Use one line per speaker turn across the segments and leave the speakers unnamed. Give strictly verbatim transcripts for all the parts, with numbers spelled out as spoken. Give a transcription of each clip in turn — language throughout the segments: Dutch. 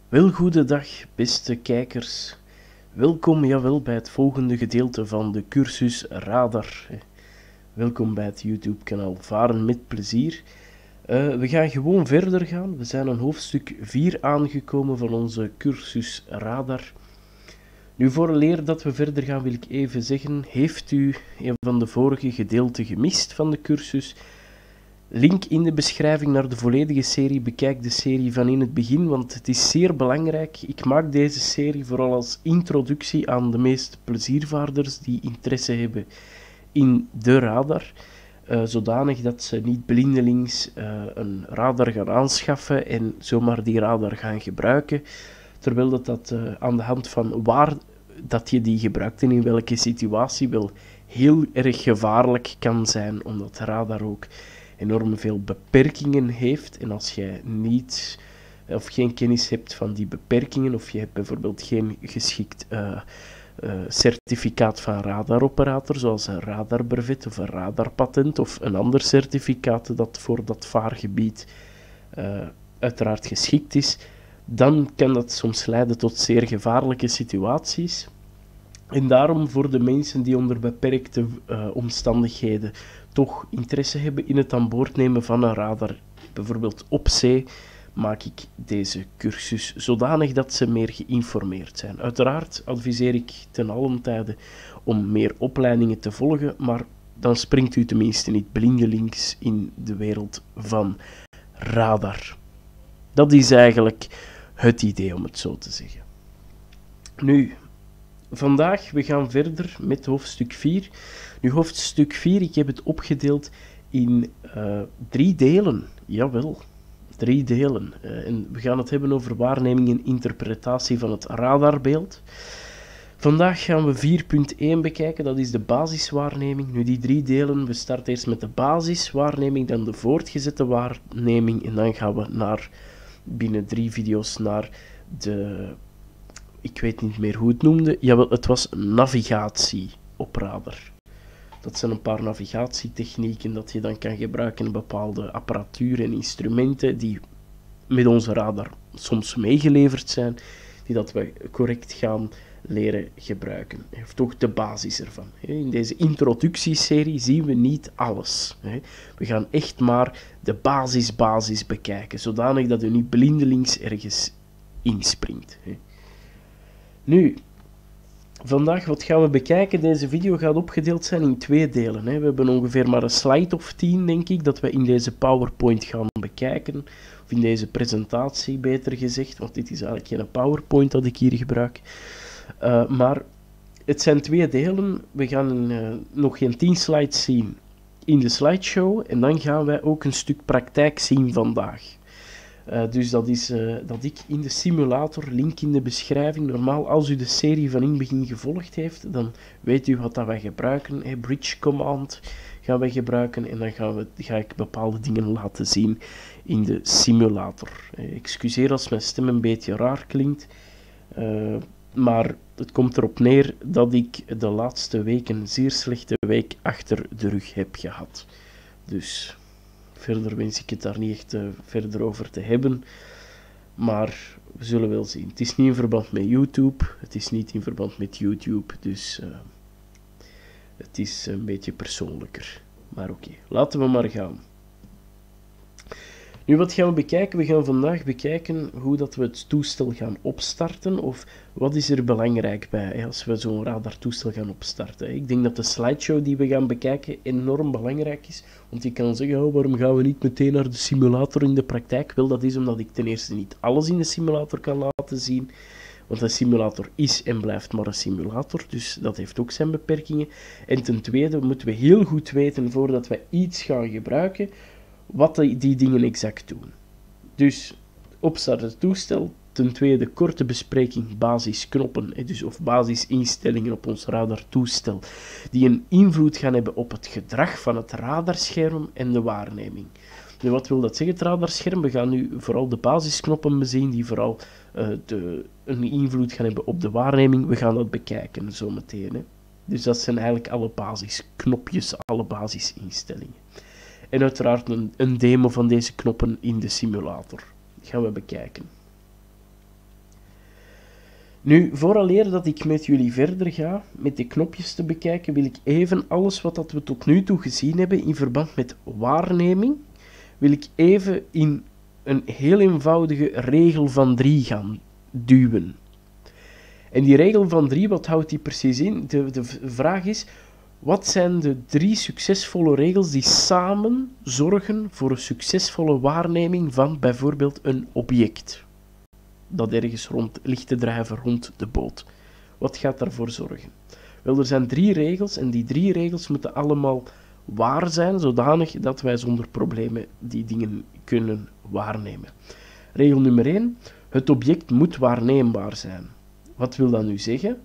Wel, goedendag, beste kijkers. Welkom, jawel, bij het volgende gedeelte van de cursus Radar. Welkom bij het YouTube-kanaal Varen met Plezier. Uh, we gaan gewoon verder gaan. We zijn aan hoofdstuk vier aangekomen van onze cursus Radar. Nu, vooraleer dat we verder gaan, wil ik even zeggen, heeft u een van de vorige gedeelten gemist van de cursus? Link in de beschrijving naar de volledige serie. Bekijk de serie van in het begin, want het is zeer belangrijk. Ik maak deze serie vooral als introductie aan de meeste pleziervaarders die interesse hebben in de radar. Uh, zodanig dat ze niet blindelings uh, een radar gaan aanschaffen en zomaar die radar gaan gebruiken. Terwijl dat, dat uh, aan de hand van waar dat je die gebruikt en in welke situatie wel heel erg gevaarlijk kan zijn, omdat de radar ook enorm veel beperkingen heeft. En als jij niet of geen kennis hebt van die beperkingen, of je hebt bijvoorbeeld geen geschikt uh, uh, certificaat van radaroperator, zoals een radarbrevet of een radarpatent of een ander certificaat dat voor dat vaargebied uh, uiteraard geschikt is, dan kan dat soms leiden tot zeer gevaarlijke situaties. En daarom voor de mensen die onder beperkte uh, omstandigheden toch interesse hebben in het aan boord nemen van een radar, bijvoorbeeld op zee, maak ik deze cursus zodanig dat ze meer geïnformeerd zijn. Uiteraard adviseer ik ten allen tijde om meer opleidingen te volgen, maar dan springt u tenminste niet blindelings in de wereld van radar. Dat is eigenlijk het idee, om het zo te zeggen. Nu, vandaag we gaan verder met hoofdstuk vier. Nu, hoofdstuk vier, ik heb het opgedeeld in uh, drie delen. Jawel, drie delen. Uh, en we gaan het hebben over waarneming en interpretatie van het radarbeeld. Vandaag gaan we vier punt één bekijken, dat is de basiswaarneming. Nu, die drie delen, we starten eerst met de basiswaarneming, dan de voortgezette waarneming en dan gaan we naar, binnen drie video's naar de, ik weet niet meer hoe het noemde, jawel, het was navigatie op radar. Dat zijn een paar navigatietechnieken dat je dan kan gebruiken in bepaalde apparatuur en instrumenten die met onze radar soms meegeleverd zijn, die dat we correct gaan leren gebruiken. Of toch de basis ervan. In deze introductieserie zien we niet alles. We gaan echt maar de basis basis bekijken, zodanig dat u niet blindelings ergens inspringt. Nu, vandaag wat gaan we bekijken? Deze video gaat opgedeeld zijn in twee delen. We hebben ongeveer maar een slide of tien, denk ik, dat we in deze PowerPoint gaan bekijken. Of in deze presentatie, beter gezegd, want dit is eigenlijk geen PowerPoint dat ik hier gebruik. Uh, maar het zijn twee delen. We gaan uh, nog geen tien slides zien in de slideshow. En dan gaan wij ook een stuk praktijk zien vandaag. Uh, dus dat is uh, dat ik in de simulator, link in de beschrijving. Normaal, als u de serie van in het begin gevolgd heeft, dan weet u wat dat wij gebruiken. Hey, bridge command gaan wij gebruiken en dan gaan we, ga ik bepaalde dingen laten zien in de simulator. Uh, excuseer als mijn stem een beetje raar klinkt. Uh, Maar het komt erop neer dat ik de laatste weken een zeer slechte week achter de rug heb gehad. Dus verder wens ik het daar niet echt uh, verder over te hebben. Maar we zullen wel zien. Het is niet in verband met YouTube. Het is niet in verband met YouTube. Dus uh, het is een beetje persoonlijker. Maar oké, okay, laten we maar gaan. Nu, wat gaan we bekijken? We gaan vandaag bekijken hoe dat we het toestel gaan opstarten, of wat is er belangrijk bij hè, als we zo'n radartoestel gaan opstarten. Ik denk dat de slideshow die we gaan bekijken enorm belangrijk is, want je kan zeggen, oh, waarom gaan we niet meteen naar de simulator in de praktijk? Wel, dat is omdat ik ten eerste niet alles in de simulator kan laten zien, want een simulator is en blijft maar een simulator, dus dat heeft ook zijn beperkingen. En ten tweede moeten we heel goed weten, voordat we iets gaan gebruiken, wat die, die dingen exact doen. Dus opstarten het toestel. Ten tweede korte bespreking basisknoppen, dus of basisinstellingen op ons radartoestel, die een invloed gaan hebben op het gedrag van het radarscherm en de waarneming. Nu, wat wil dat zeggen, het radarscherm? We gaan nu vooral de basisknoppen bezien, die vooral uh, de, een invloed gaan hebben op de waarneming. We gaan dat bekijken zometeen. Hè. Dus dat zijn eigenlijk alle basisknopjes, alle basisinstellingen. En uiteraard een, een demo van deze knoppen in de simulator. Dat gaan we bekijken. Nu, vooraleer dat ik met jullie verder ga, met de knopjes te bekijken, wil ik even alles wat dat we tot nu toe gezien hebben in verband met waarneming, wil ik even in een heel eenvoudige regel van drie gaan duwen. En die regel van drie, wat houdt die precies in? De, de vraag is, wat zijn de drie succesvolle regels die samen zorgen voor een succesvolle waarneming van bijvoorbeeld een object dat ergens rond ligt te drijven rond de boot? Wat gaat daarvoor zorgen? Wel, er zijn drie regels en die drie regels moeten allemaal waar zijn, zodanig dat wij zonder problemen die dingen kunnen waarnemen. Regel nummer één, het object moet waarneembaar zijn. Wat wil dat nu zeggen?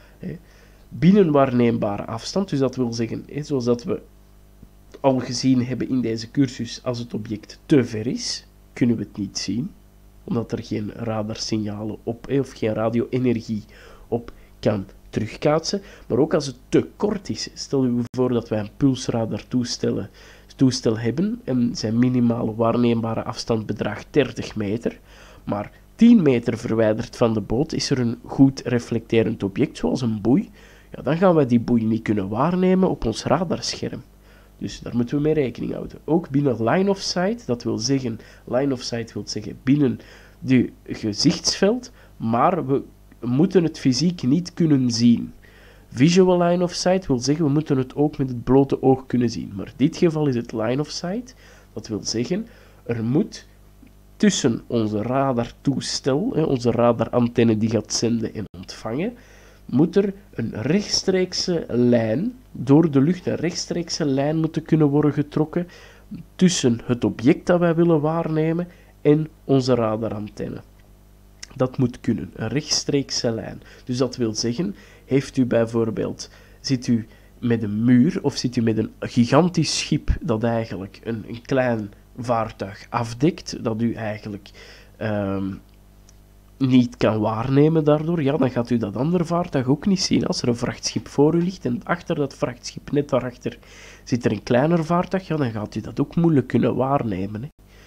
Binnen waarneembare afstand, dus dat wil zeggen, zoals dat we al gezien hebben in deze cursus, als het object te ver is, kunnen we het niet zien, omdat er geen radarsignalen op, of geen radio-energie op kan terugkaatsen. Maar ook als het te kort is, stel u voor dat wij een pulsradar toestellen, toestel hebben en zijn minimale waarneembare afstand bedraagt dertig meter, maar tien meter verwijderd van de boot is er een goed reflecterend object, zoals een boei, ja, dan gaan wij die boei niet kunnen waarnemen op ons radarscherm. Dus daar moeten we mee rekening houden. Ook binnen line of sight, dat wil zeggen, line of sight wil zeggen binnen het gezichtsveld, maar we moeten het fysiek niet kunnen zien. Visual line of sight wil zeggen, we moeten het ook met het blote oog kunnen zien. Maar in dit geval is het line of sight, dat wil zeggen, er moet tussen onze radartoestel, onze radarantenne die gaat zenden en ontvangen, moet er een rechtstreekse lijn, door de lucht een rechtstreekse lijn moeten kunnen worden getrokken tussen het object dat wij willen waarnemen en onze radarantenne. Dat moet kunnen, een rechtstreekse lijn. Dus dat wil zeggen, heeft u bijvoorbeeld, zit u met een muur of zit u met een gigantisch schip dat eigenlijk een, een klein vaartuig afdekt, dat u eigenlijk um, niet kan waarnemen daardoor, ja, dan gaat u dat andere vaartuig ook niet zien. Als er een vrachtschip voor u ligt en achter dat vrachtschip, net daarachter, zit er een kleiner vaartuig, ja, dan gaat u dat ook moeilijk kunnen waarnemen. Hè.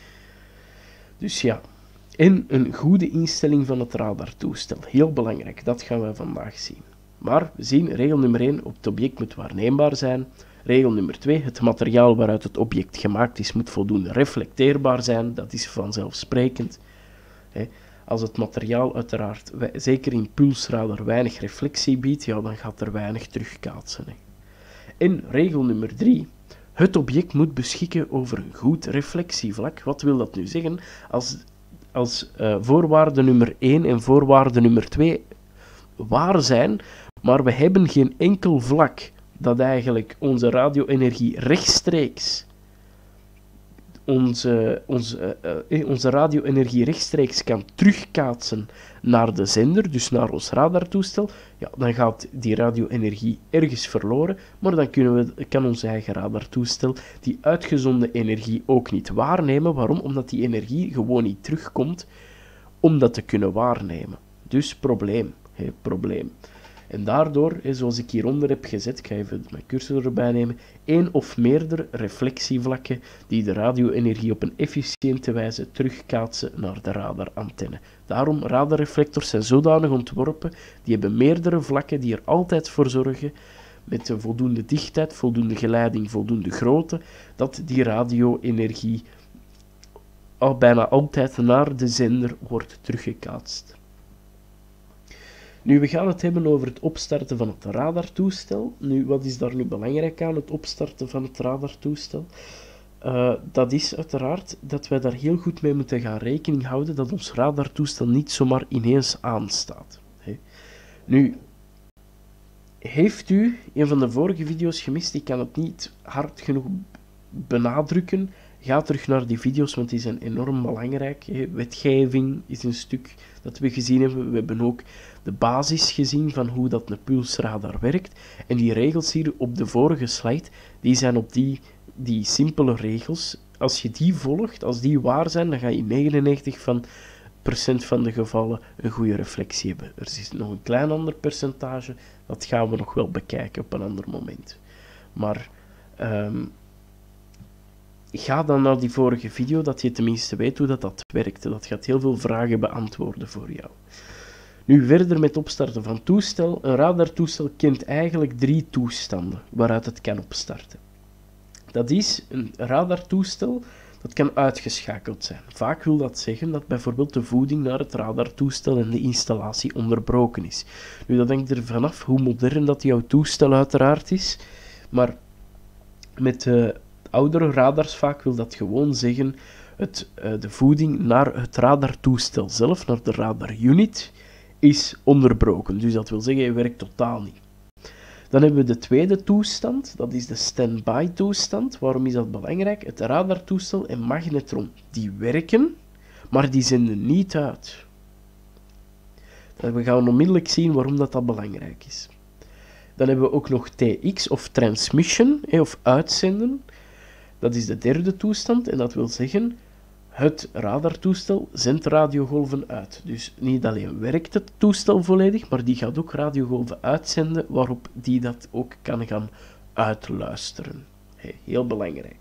Dus ja, en een goede instelling van het radartoestel, heel belangrijk, dat gaan we vandaag zien. Maar we zien, regel nummer één, het object moet waarneembaar zijn. Regel nummer twee, het materiaal waaruit het object gemaakt is, moet voldoende reflecteerbaar zijn. Dat is vanzelfsprekend. Als het materiaal uiteraard, zeker in pulsradar, weinig reflectie biedt, ja, dan gaat er weinig terugkaatsen. En regel nummer drie, het object moet beschikken over een goed reflectievlak. Wat wil dat nu zeggen? Als, als uh, voorwaarde nummer één en voorwaarde nummer twee waar zijn, maar we hebben geen enkel vlak dat eigenlijk onze radio-energie rechtstreeks onze, onze, uh, onze radio-energie rechtstreeks kan terugkaatsen naar de zender, dus naar ons radartoestel, ja, dan gaat die radio-energie ergens verloren, maar dan kunnen we, kan ons eigen radartoestel die uitgezonden energie ook niet waarnemen. Waarom? Omdat die energie gewoon niet terugkomt om dat te kunnen waarnemen. Dus probleem, hè, probleem. En daardoor, zoals ik hieronder heb gezet, ik ga even mijn cursor erbij nemen, één of meerdere reflectievlakken die de radio-energie op een efficiënte wijze terugkaatsen naar de radarantenne. Daarom, radarreflectors zijn zodanig ontworpen, die hebben meerdere vlakken die er altijd voor zorgen, met voldoende dichtheid, voldoende geleiding, voldoende grootte, dat die radio-energie al bijna altijd naar de zender wordt teruggekaatst. Nu, we gaan het hebben over het opstarten van het radartoestel. Nu, wat is daar nu belangrijk aan, het opstarten van het radartoestel? Uh, dat is uiteraard dat wij daar heel goed mee moeten gaan rekening houden dat ons radartoestel niet zomaar ineens aanstaat. Hey. Nu, heeft u een van de vorige video's gemist? Ik kan het niet hard genoeg benadrukken. Ga terug naar die video's, want die zijn enorm belangrijk. Hè. Wetgeving is een stuk dat we gezien hebben. We hebben ook de basis gezien van hoe dat een pulsradar werkt. En die regels hier op de vorige slide, die zijn op die, die simpele regels. Als je die volgt, als die waar zijn, dan ga je in negenennegentig procent van de gevallen een goede reflectie hebben. Er is nog een klein ander percentage, dat gaan we nog wel bekijken op een ander moment. Maar Um, ga dan naar die vorige video, dat je tenminste weet hoe dat, dat werkte. Dat gaat heel veel vragen beantwoorden voor jou. Nu verder met opstarten van toestel. Een radartoestel kent eigenlijk drie toestanden waaruit het kan opstarten. Dat is een radartoestel dat kan uitgeschakeld zijn. Vaak wil dat zeggen dat bijvoorbeeld de voeding naar het radartoestel en de installatie onderbroken is. Nu, dat hangt er vanaf hoe modern dat jouw toestel uiteraard is, maar met uh, oudere radars vaak wil dat gewoon zeggen het, uh, de voeding naar het radartoestel zelf, naar de radarunit, is onderbroken. Dus dat wil zeggen, hij werkt totaal niet. Dan hebben we de tweede toestand, dat is de standby toestand. Waarom is dat belangrijk? Het radartoestel en magnetron, die werken, maar die zenden niet uit. We gaan onmiddellijk zien waarom dat, dat belangrijk is. Dan hebben we ook nog T X, of transmission, of uitzenden. Dat is de derde toestand, en dat wil zeggen, het radartoestel zendt radiogolven uit. Dus niet alleen werkt het toestel volledig, maar die gaat ook radiogolven uitzenden, waarop die dat ook kan gaan uitluisteren. Hey, heel belangrijk.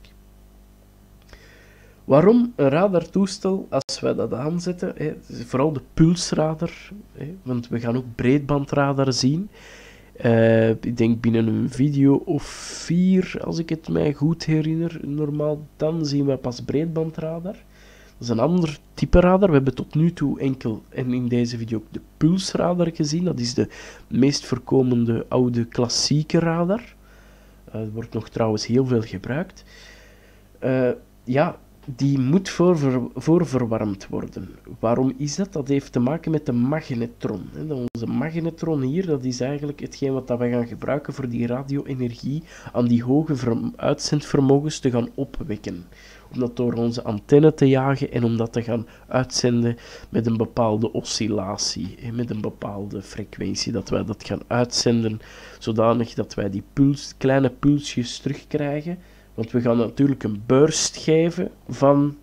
Waarom een radartoestel, als wij dat aanzetten, hey, vooral de pulsradar, hey, want we gaan ook breedbandradar zien. Uh, ik denk binnen een video of vier, als ik het mij goed herinner, normaal dan zien we pas breedbandradar. Dat is een ander type radar. We hebben tot nu toe enkel, en in deze video ook de pulsradar gezien. Dat is de meest voorkomende oude klassieke radar. Uh, er wordt nog trouwens heel veel gebruikt. Uh, ja, die moet voorver, voorverwarmd worden. Waarom is dat? Dat heeft te maken met de magnetron. Onze magnetron hier, dat is eigenlijk hetgeen wat we gaan gebruiken voor die radio-energie aan die hoge uitzendvermogens te gaan opwekken. Om dat door onze antenne te jagen en om dat te gaan uitzenden met een bepaalde oscillatie, met een bepaalde frequentie, dat wij dat gaan uitzenden, zodanig dat wij die puls, kleine pulsjes terugkrijgen. Want we gaan natuurlijk een burst geven van,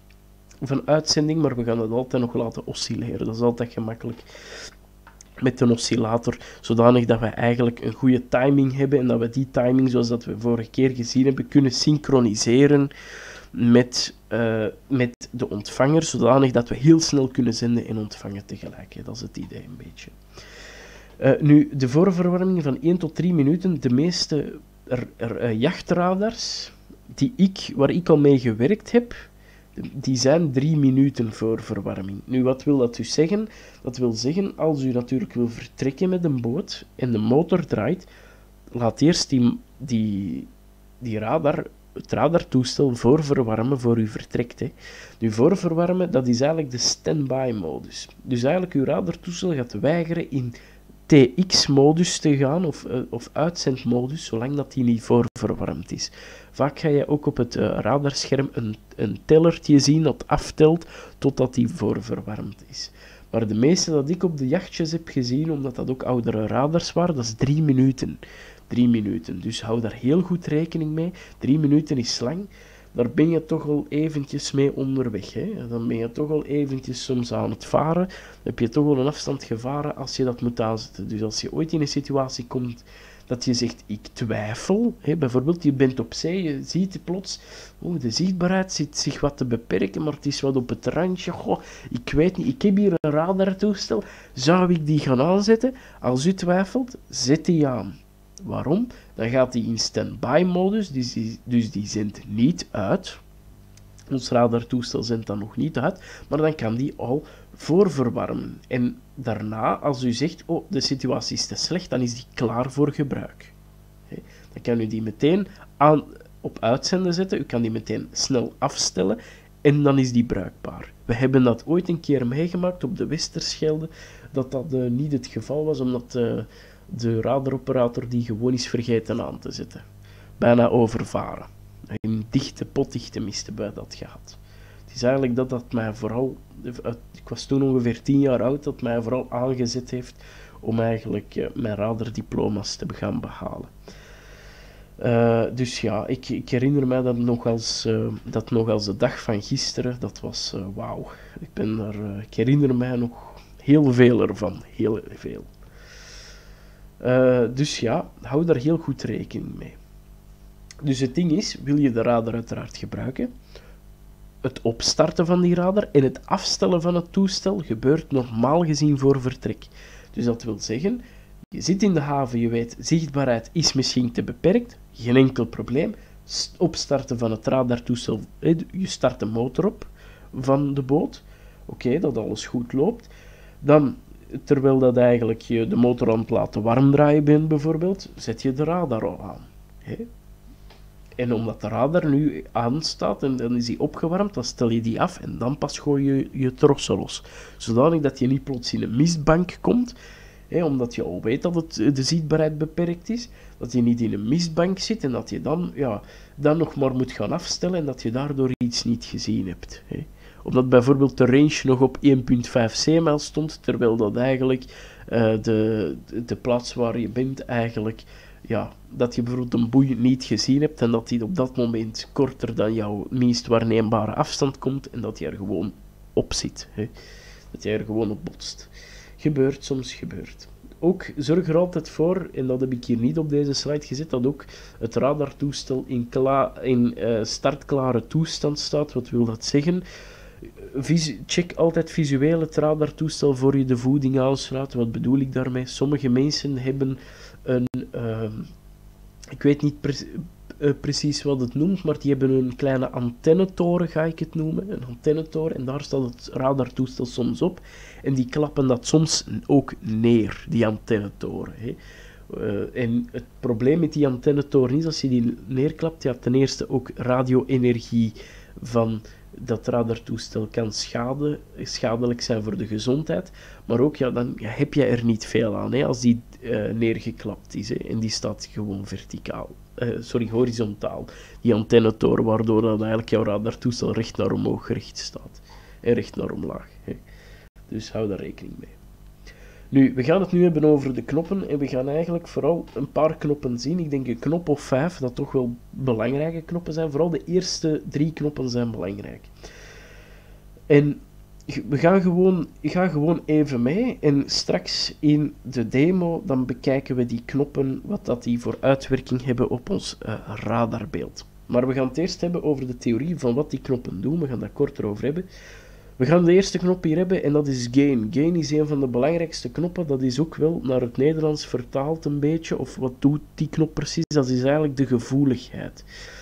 van uitzending, maar we gaan het altijd nog laten oscilleren. Dat is altijd gemakkelijk met een oscillator, zodanig dat we eigenlijk een goede timing hebben en dat we die timing, zoals dat we vorige keer gezien hebben, kunnen synchroniseren met, uh, met de ontvanger, zodanig dat we heel snel kunnen zenden en ontvangen tegelijk. Hè. Dat is het idee een beetje. Uh, nu, de voorverwarming van één tot drie minuten, de meeste er, er, uh, jachtradars die ik, waar ik al mee gewerkt heb, die zijn drie minuten voor verwarming. Nu, wat wil dat dus zeggen? Dat wil zeggen, als u natuurlijk wil vertrekken met een boot en de motor draait, laat eerst die, die, die radar, het radartoestel voorverwarmen voor u vertrekt. Hè. Nu, voorverwarmen, dat is eigenlijk de standby-modus. Dus eigenlijk, uw radartoestel gaat weigeren in T X-modus te gaan, of, uh, of uitzendmodus, zolang dat die niet voorverwarmd is. Vaak ga je ook op het uh, radarscherm een, een tellertje zien dat aftelt totdat die voorverwarmd is. Maar de meeste dat ik op de jachtjes heb gezien, omdat dat ook oudere radars waren, dat is drie minuten. Drie minuten. Dus hou daar heel goed rekening mee. Drie minuten is lang. Daar ben je toch al eventjes mee onderweg. Hè? Dan ben je toch al eventjes soms aan het varen. Dan heb je toch al een afstand gevaren als je dat moet aanzetten. Dus als je ooit in een situatie komt dat je zegt, ik twijfel. Hè? Bijvoorbeeld, je bent op zee, je ziet plots, oh, de zichtbaarheid zit zich wat te beperken, maar het is wat op het randje. Goh, ik weet niet, ik heb hier een radartoestel. Zou ik die gaan aanzetten? Als u twijfelt, zet die aan. Waarom? Dan gaat die in standby-modus, dus die, dus die zendt niet uit. Ons radartoestel zendt dan nog niet uit, maar dan kan die al voorverwarmen. En daarna, als u zegt, oh, de situatie is te slecht, dan is die klaar voor gebruik. Dan kan u die meteen aan, op uitzenden zetten, u kan die meteen snel afstellen en dan is die bruikbaar. We hebben dat ooit een keer meegemaakt op de Westerschelde, dat dat uh, niet het geval was, omdat uh, de radaroperator die gewoon is vergeten aan te zetten. Bijna overvaren. Een dichte, potdichte mist hebben wij dat gehad. Het is eigenlijk dat dat mij vooral, ik was toen ongeveer tien jaar oud, dat mij vooral aangezet heeft om eigenlijk uh, mijn radardiploma's te gaan behalen. Uh, dus ja, ik, ik herinner mij dat nog als, uh, dat nog als de dag van gisteren, dat was uh, wauw. Ik ben er, uh, ik herinner mij nog heel veel ervan, heel veel. Uh, dus ja, hou daar heel goed rekening mee. Dus het ding is, wil je de radar uiteraard gebruiken, het opstarten van die radar en het afstellen van het toestel gebeurt normaal gezien voor vertrek. Dus dat wil zeggen, je zit in de haven, je weet, zichtbaarheid is misschien te beperkt, geen enkel probleem. Opstarten van het radartoestel, je start de motor op van de boot, oké, okay, dat alles goed loopt. Dan, terwijl dat eigenlijk je de motor aan het laten warm draaien bent bijvoorbeeld, zet je de radar al aan. Hey. En omdat de radar nu aanstaat en dan is die opgewarmd, dan stel je die af en dan pas gooi je je trossen los. Zodanig dat je niet plots in een mistbank komt, hè, omdat je al weet dat het, de zichtbaarheid beperkt is, dat je niet in een mistbank zit en dat je dan, ja, dan nog maar moet gaan afstellen en dat je daardoor iets niet gezien hebt. Hè. Omdat bijvoorbeeld de range nog op één komma vijf zeemijl stond, terwijl dat eigenlijk uh, de, de plaats waar je bent eigenlijk, ja, dat je bijvoorbeeld een boei niet gezien hebt en dat die op dat moment korter dan jouw minst waarneembare afstand komt en dat je er gewoon op zit. Hè. Dat je er gewoon op botst. Gebeurt, soms gebeurt. Ook zorg er altijd voor, en dat heb ik hier niet op deze slide gezet, dat ook het radartoestel in, kla- in uh, startklare toestand staat. Wat wil dat zeggen? Visu- check altijd visueel het radartoestel voor je de voeding aansluit. Wat bedoel ik daarmee? Sommige mensen hebben een... Uh, ik weet niet pre- uh, precies wat het noemt, maar die hebben een kleine antennetoren, ga ik het noemen. Een antennetoren, en daar staat het radartoestel soms op. En die klappen dat soms ook neer, die antennetoren. Hè. Uh, en het probleem met die antennetoren is, als je die neerklapt, ja, ten eerste ook radio-energie van dat radartoestel kan schade, schadelijk zijn voor de gezondheid, maar ook, ja, dan ja, heb je er niet veel aan, hè, als die uh, neergeklapt is, hè, en die staat gewoon verticaal, uh, sorry, horizontaal, die antennetoren, waardoor dat eigenlijk jouw radartoestel recht naar omhoog gericht staat, en recht naar omlaag, hè. Dus hou daar rekening mee. Nu, we gaan het nu hebben over de knoppen en we gaan eigenlijk vooral een paar knoppen zien. Ik denk een knop of vijf, dat toch wel belangrijke knoppen zijn. Vooral de eerste drie knoppen zijn belangrijk. En we gaan gewoon, ik ga gewoon even mee en straks in de demo dan bekijken we die knoppen, wat dat die voor uitwerking hebben op ons uh, radarbeeld. Maar we gaan het eerst hebben over de theorie van wat die knoppen doen. We gaan daar kort over hebben. We gaan de eerste knop hier hebben en dat is gain. Gain is een van de belangrijkste knoppen. Dat is ook wel naar het Nederlands vertaald een beetje. Of wat doet die knop precies? Dat is eigenlijk de gevoeligheid.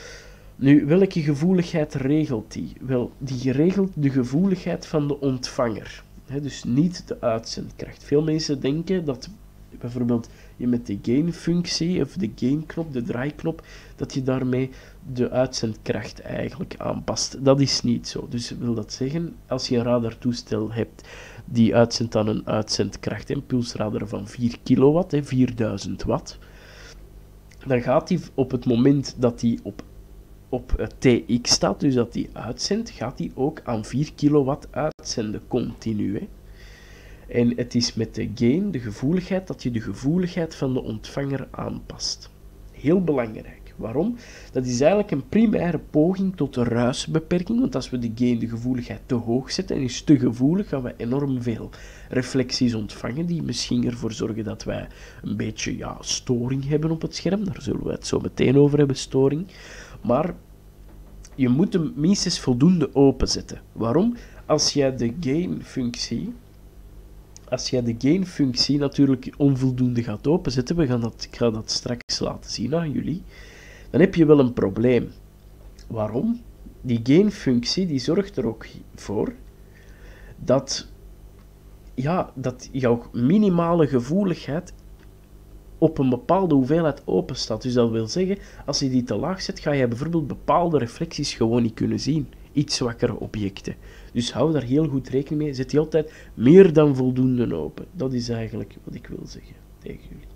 Nu, welke gevoeligheid regelt die? Wel, die regelt de gevoeligheid van de ontvanger. He, dus niet de uitzendkracht. Veel mensen denken dat bijvoorbeeld je met de gain-functie of de gain-knop, de draaiknop, dat je daarmee de uitzendkracht eigenlijk aanpast. Dat is niet zo. Dus wil dat zeggen, als je een radartoestel hebt die uitzendt aan een uitzendkracht, een pulsradar van vier kilowatt, hè, vierduizend watt, dan gaat die op het moment dat die op, op T X staat, dus dat die uitzendt, gaat die ook aan vier kilowatt uitzenden, continu. Hè. En het is met de gain, de gevoeligheid, dat je de gevoeligheid van de ontvanger aanpast. Heel belangrijk. Waarom? Dat is eigenlijk een primaire poging tot een ruisbeperking, want als we de gain, de gevoeligheid, te hoog zetten en is te gevoelig, gaan we enorm veel reflecties ontvangen, die misschien ervoor zorgen dat wij een beetje ja, storing hebben op het scherm. Daar zullen we het zo meteen over hebben, storing. Maar je moet hem minstens voldoende openzetten. Waarom? Als jij de gain-functie... Als jij de gain-functie natuurlijk onvoldoende gaat openzetten, we gaan dat, ik ga dat straks laten zien aan jullie, dan heb je wel een probleem. Waarom? Die gain-functie die zorgt er ook voor dat, ja, dat jouw minimale gevoeligheid op een bepaalde hoeveelheid open staat. Dus dat wil zeggen, als je die te laag zet, ga je bijvoorbeeld bepaalde reflecties gewoon niet kunnen zien. Iets zwakkere objecten. Dus hou daar heel goed rekening mee. Zet die altijd meer dan voldoende open. Dat is eigenlijk wat ik wil zeggen tegen jullie.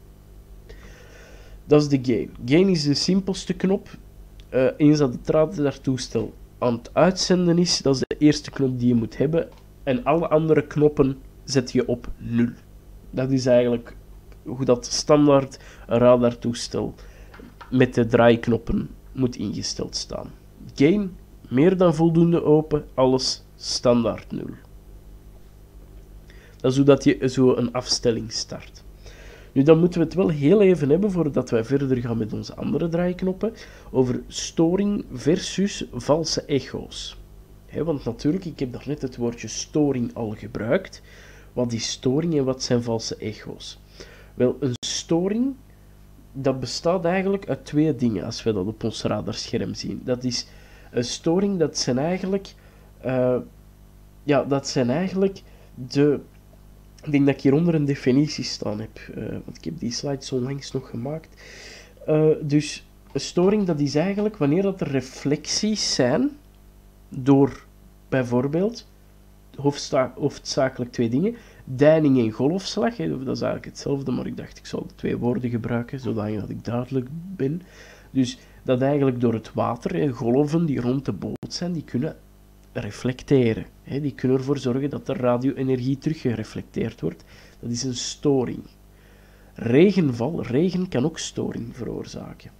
Dat is de gain. Gain is de simpelste knop. Uh, eens dat het radartoestel aan het uitzenden is, dat is de eerste knop die je moet hebben. En alle andere knoppen zet je op nul. Dat is eigenlijk hoe dat standaard radartoestel met de draaiknoppen moet ingesteld staan. Gain, meer dan voldoende open, alles standaard nul. Dat is hoe dat je zo een afstelling start. Nu, dan moeten we het wel heel even hebben, voordat wij verder gaan met onze andere draaiknoppen, over storing versus valse echo's. He, want natuurlijk, ik heb daarnet het woordje storing al gebruikt. Wat is storing en wat zijn valse echo's? Wel, een storing, dat bestaat eigenlijk uit twee dingen, als we dat op ons radarscherm zien. Dat is een storing, dat zijn eigenlijk... Uh, ja, dat zijn eigenlijk de... Ik denk dat ik hieronder een definitie staan heb, uh, want ik heb die slides onlangs nog gemaakt. Uh, dus een storing, dat is eigenlijk wanneer dat er reflecties zijn door bijvoorbeeld hoofdzakelijk twee dingen, deining en golfslag. Hè, dat is eigenlijk hetzelfde, maar ik dacht ik zal de twee woorden gebruiken, zodat ik duidelijk ben. Dus dat eigenlijk door het water, hè, golven die rond de boot zijn, die kunnen reflecteren. Hè, die kunnen ervoor zorgen dat de radio-energie teruggereflecteerd wordt. Dat is een storing. Regenval, regen kan ook storing veroorzaken.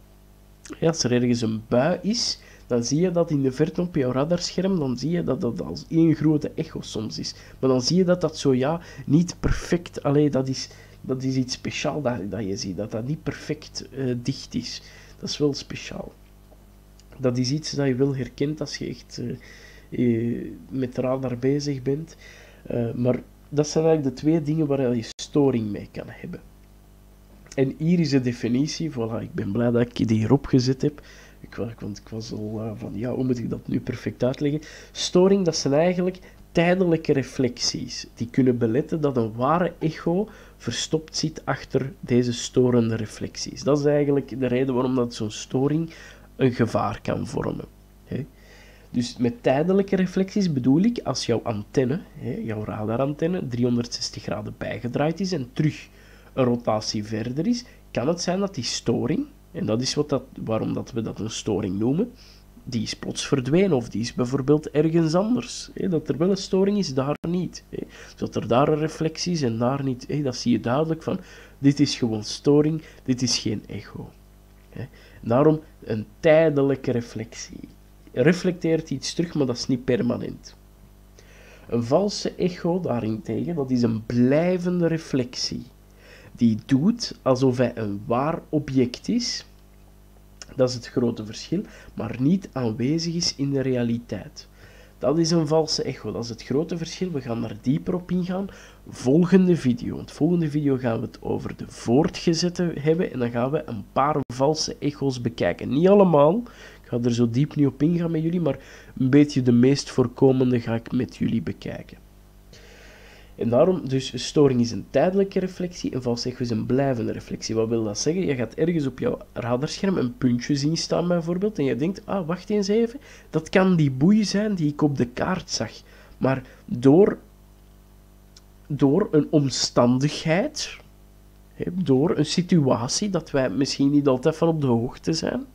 Ja, als er ergens een bui is, dan zie je dat in de verte op jouw radarscherm, dan zie je dat dat als één grote echo soms is. Maar dan zie je dat dat zo, ja, niet perfect, allee, dat is, dat is iets speciaals dat, dat je ziet, dat dat niet perfect uh, dicht is. Dat is wel speciaal. Dat is iets dat je wel herkent als je echt uh, uh, met radar bezig bent. Uh, maar dat zijn eigenlijk de twee dingen waar je storing mee kan hebben. En hier is de definitie, voilà, ik ben blij dat ik die hierop gezet heb. Ik, want ik was al uh, van, ja, hoe moet ik dat nu perfect uitleggen? Storing, dat zijn eigenlijk tijdelijke reflecties. Die kunnen beletten dat een ware echo verstopt zit achter deze storende reflecties. Dat is eigenlijk de reden waarom dat zo'n storing een gevaar kan vormen. He? Dus met tijdelijke reflecties bedoel ik als jouw antenne, he, jouw radarantenne, driehonderdzestig graden bijgedraaid is en terug een rotatie verder is, kan het zijn dat die storing, en dat is wat dat, waarom dat we dat een storing noemen, die is plots verdwenen of die is bijvoorbeeld ergens anders. He, dat er wel een storing is, daar niet. He. Dus dat er daar een reflectie is en daar niet. He, dat zie je duidelijk van, dit is gewoon storing, dit is geen echo. He. Daarom een tijdelijke reflectie. Reflecteert iets terug, maar dat is niet permanent. Een valse echo daarentegen, dat is een blijvende reflectie. Die doet alsof hij een waar object is, dat is het grote verschil, maar niet aanwezig is in de realiteit. Dat is een valse echo, dat is het grote verschil. We gaan daar dieper op ingaan. Volgende video. In de volgende video gaan we het over de voortgezette hebben en dan gaan we een paar valse echo's bekijken. Niet allemaal, ik ga er zo diep niet op ingaan met jullie, maar een beetje de meest voorkomende ga ik met jullie bekijken. En daarom, dus een storing is een tijdelijke reflectie, een valse echo is een blijvende reflectie. Wat wil dat zeggen? Je gaat ergens op jouw radarscherm een puntje zien staan bijvoorbeeld en je denkt, ah, wacht eens even, dat kan die boei zijn die ik op de kaart zag. Maar door, door een omstandigheid, door een situatie dat wij misschien niet altijd van op de hoogte zijn,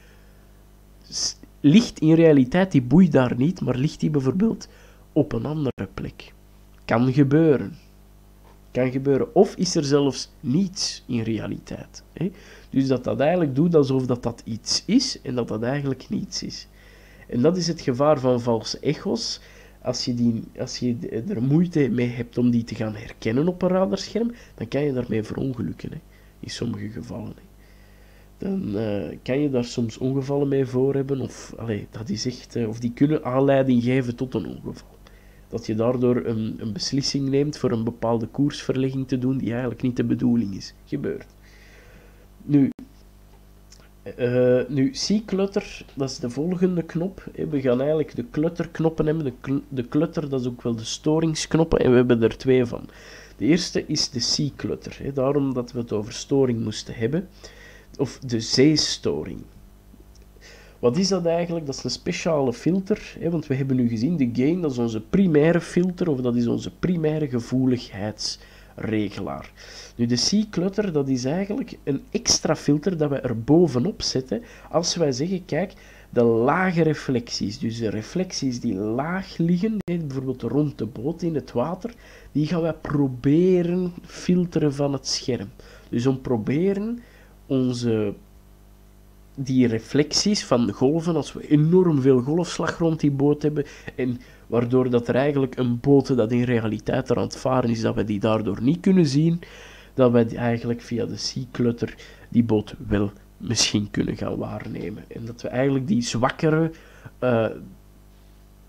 ligt in realiteit die boei daar niet, maar ligt die bijvoorbeeld op een andere plek. Kan gebeuren. Kan gebeuren. Of is er zelfs niets in realiteit. Hè? Dus dat dat eigenlijk doet alsof dat, dat iets is en dat dat eigenlijk niets is. En dat is het gevaar van valse echo's. Als je, die, als je er moeite mee hebt om die te gaan herkennen op een radarscherm, dan kan je daarmee verongelukken. Hè? In sommige gevallen. Hè? Dan uh, kan je daar soms ongevallen mee voor hebben. Of, allee, dat is echt, uh, of die kunnen aanleiding geven tot een ongeval. Dat je daardoor een, een beslissing neemt voor een bepaalde koersverlegging te doen die eigenlijk niet de bedoeling is. Gebeurt. Nu, uh, nu C-clutter, dat is de volgende knop. We gaan eigenlijk de clutterknoppen hebben. De, cl de clutter, dat is ook wel de storingsknoppen. En we hebben er twee van. De eerste is de C-clutter. Daarom dat we het over storing moesten hebben. Of de zeestoring. Wat is dat eigenlijk? Dat is een speciale filter, hè, want we hebben nu gezien, de gain, dat is onze primaire filter, of dat is onze primaire gevoeligheidsregelaar. Nu, de C-clutter, dat is eigenlijk een extra filter dat we er bovenop zetten, als wij zeggen, kijk, de lage reflecties, dus de reflecties die laag liggen, hè, bijvoorbeeld rond de boot in het water, die gaan wij proberen filteren van het scherm. Dus om proberen onze... die reflecties van golven, als we enorm veel golfslag rond die boot hebben, en waardoor dat er eigenlijk een boot dat in realiteit er aan het varen is, dat we die daardoor niet kunnen zien, dat we die eigenlijk via de C-clutter die boot wel misschien kunnen gaan waarnemen. En dat we eigenlijk die zwakkere, uh,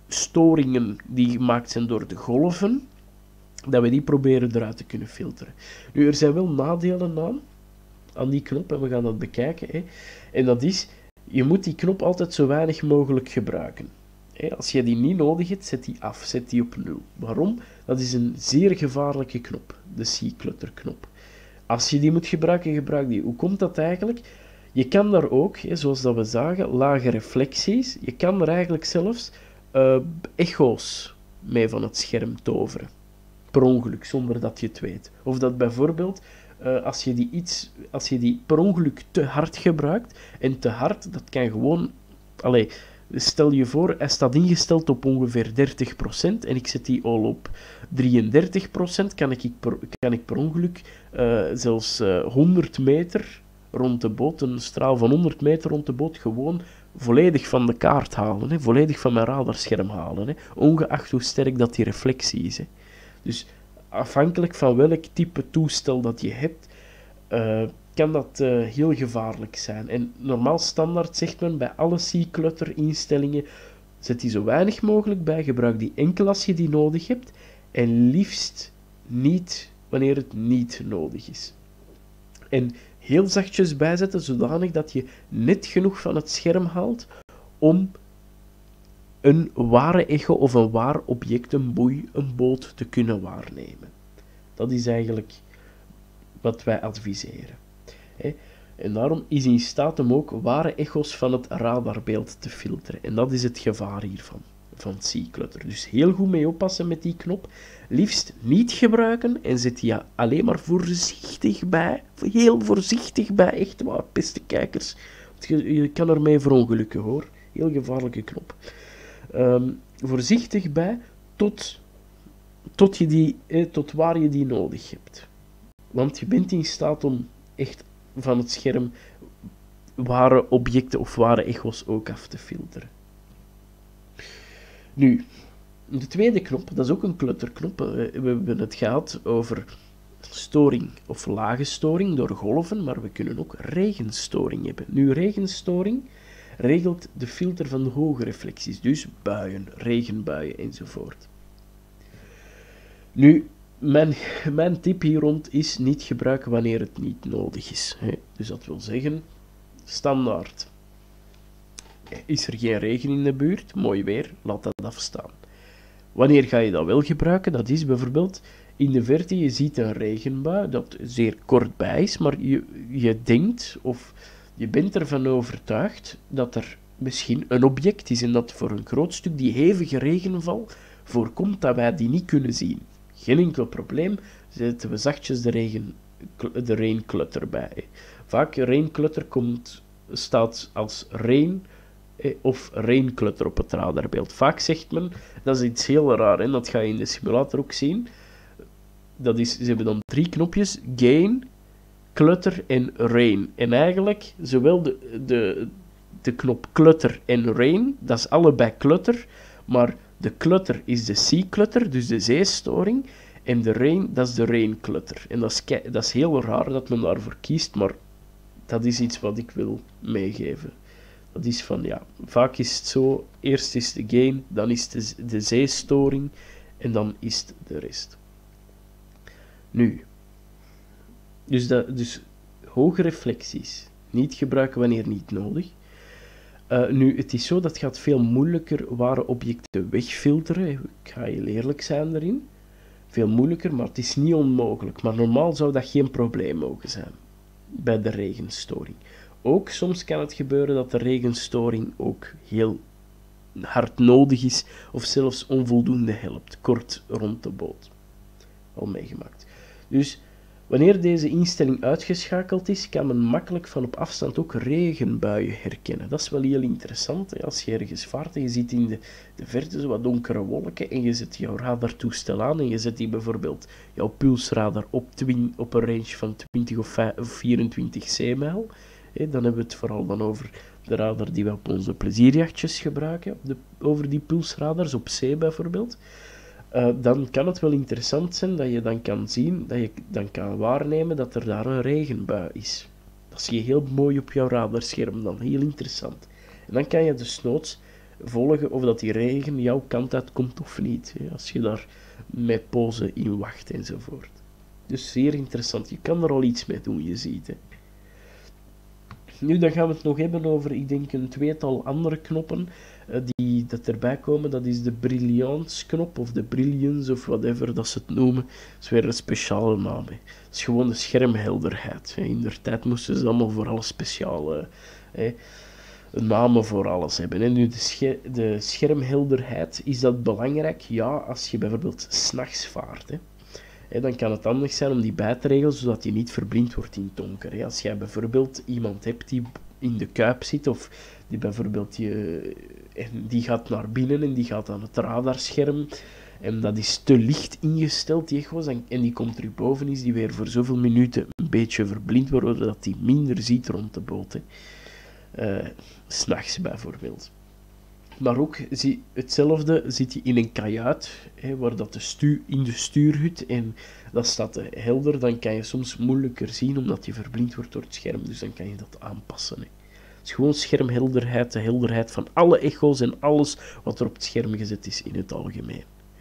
storingen die gemaakt zijn door de golven, dat we die proberen eruit te kunnen filteren. Nu, er zijn wel nadelen aan, aan die knop, en we gaan dat bekijken. Hè. En dat is, je moet die knop altijd zo weinig mogelijk gebruiken. Hè. Als je die niet nodig hebt, zet die af, zet die op nul. Waarom? Dat is een zeer gevaarlijke knop, de C-clutter knop. Als je die moet gebruiken, gebruik die. Hoe komt dat eigenlijk? Je kan daar ook, hè, zoals dat we zagen, lage reflecties, je kan er eigenlijk zelfs uh, echo's mee van het scherm toveren. Per ongeluk, zonder dat je het weet. Of dat bijvoorbeeld, uh, als, je die iets, als je die per ongeluk te hard gebruikt, en te hard, dat kan gewoon... Allee, stel je voor, hij staat ingesteld op ongeveer dertig procent, en ik zet die al op drieëndertig procent, kan ik per, kan ik per ongeluk uh, zelfs uh, honderd meter rond de boot, een straal van honderd meter rond de boot, gewoon volledig van de kaart halen, hè, volledig van mijn radarscherm halen, hè, ongeacht hoe sterk dat die reflectie is. Hè. Dus afhankelijk van welk type toestel dat je hebt, uh, kan dat uh, heel gevaarlijk zijn. En normaal standaard zegt men bij alle C-clutter instellingen, zet die zo weinig mogelijk bij, gebruik die enkel als je die nodig hebt, en liefst niet wanneer het niet nodig is. En heel zachtjes bijzetten, zodanig dat je net genoeg van het scherm haalt om een ware echo of een waar object, een boei, een boot te kunnen waarnemen. Dat is eigenlijk wat wij adviseren. En daarom is hij in staat om ook ware echo's van het radarbeeld te filteren. En dat is het gevaar hiervan, van C-clutter. Dus heel goed mee oppassen met die knop. Liefst niet gebruiken en zet die alleen maar voorzichtig bij. Heel voorzichtig bij, echt waar, beste kijkers. Je, je kan ermee verongelukken, hoor. Heel gevaarlijke knop. Um, voorzichtig bij tot, tot, je die, eh, tot waar je die nodig hebt. Want je bent in staat om echt van het scherm ware objecten of ware echo's ook af te filteren. Nu, de tweede knop, dat is ook een clutterknop. We hebben het gehad over storing of lage storing door golven, maar we kunnen ook regenstoring hebben. Nu, regenstoring regelt de filter van de hoge reflecties, dus buien, regenbuien enzovoort. Nu, Mijn, mijn tip hier rond is niet gebruiken wanneer het niet nodig is. Hè. Dus dat wil zeggen, standaard. Is er geen regen in de buurt, mooi weer, laat dat afstaan. Wanneer ga je dat wel gebruiken? Dat is bijvoorbeeld in de verte, je ziet een regenbui dat zeer kort bij is, maar je, je denkt of je bent ervan overtuigd dat er misschien een object is en dat voor een groot stuk die hevige regenval voorkomt dat wij die niet kunnen zien. Geen enkel probleem, zetten we zachtjes de, regen, de rainclutter bij. Vaak rainclutter komt, staat als rain of rainclutter op het radarbeeld. Vaak zegt men, dat is iets heel raar, hè? Dat ga je in de simulator ook zien. Dat is, ze hebben dan drie knopjes, gain, clutter en rain. En eigenlijk, zowel de, de, de knop clutter en rain, dat is allebei clutter, maar de clutter is de C-clutter, dus de zeestoring, en de rain, dat is de rainclutter. En dat is, dat is heel raar dat men daarvoor kiest, maar dat is iets wat ik wil meegeven. Dat is van, ja, vaak is het zo, eerst is de gain, dan is de, de zeestoring, en dan is het de rest. Nu, dus, dat, dus hoge reflecties, niet gebruiken wanneer niet nodig. Uh, nu, het is zo, dat gaat veel moeilijker ware objecten wegfilteren. Ik ga heel eerlijk zijn daarin. Veel moeilijker, maar het is niet onmogelijk. Maar normaal zou dat geen probleem mogen zijn bij de regenstoring. Ook soms kan het gebeuren dat de regenstoring ook heel hard nodig is of zelfs onvoldoende helpt, kort rond de boot. Al meegemaakt. Dus wanneer deze instelling uitgeschakeld is, kan men makkelijk van op afstand ook regenbuien herkennen. Dat is wel heel interessant. Hè? Als je ergens vaart en je ziet in de, de verte zo wat donkere wolken en je zet jouw radartoestel aan en je zet die bijvoorbeeld jouw pulsradar op, twin, op een range van twintig of vierentwintig zeemijl, hè? Dan hebben we het vooral dan over de radar die we op onze plezierjachtjes gebruiken, de, over die pulsradars op zee bijvoorbeeld. Uh, dan kan het wel interessant zijn dat je dan kan zien, dat je dan kan waarnemen dat er daar een regenbui is. Dat zie je heel mooi op jouw radarscherm dan, heel interessant. En dan kan je desnoods volgen of dat die regen jouw kant uit komt of niet. Hè, als je daar met pauze in wacht enzovoort. Dus zeer interessant. Je kan er al iets mee doen, je ziet. Hè. Nu, dan gaan we het nog hebben over, ik denk, een tweetal andere knoppen uh, die dat erbij komen. Dat is de Brilliance knop, of de Brilliance, of whatever dat ze het noemen. Dat is weer een speciale naam. Hè. Dat is gewoon de schermhelderheid. Hè. In der tijd moesten ze allemaal voor alles speciale hè, namen voor alles hebben. Hè. Nu, de, scher de schermhelderheid, is dat belangrijk? Ja, als je bijvoorbeeld 's nachts vaart. Hè. He, dan kan het handig zijn om die bij te regelen, zodat je niet verblind wordt in het donker. He, als jij bijvoorbeeld iemand hebt die in de kuip zit, of die bijvoorbeeld je, en die gaat naar binnen en die gaat aan het radarscherm, en dat is te licht ingesteld, die echo's, en, en die komt er boven, is die weer voor zoveel minuten een beetje verblind worden, dat die minder ziet rond de boot. Uh, 's nachts bijvoorbeeld. Maar ook zie, hetzelfde zit je in een kajuit, hè, waar dat de stu in de stuurhut en dat staat helder, dan kan je soms moeilijker zien omdat je verblind wordt door het scherm, dus dan kan je dat aanpassen. Hè. Het is gewoon schermhelderheid, de helderheid van alle echo's en alles wat er op het scherm gezet is in het algemeen.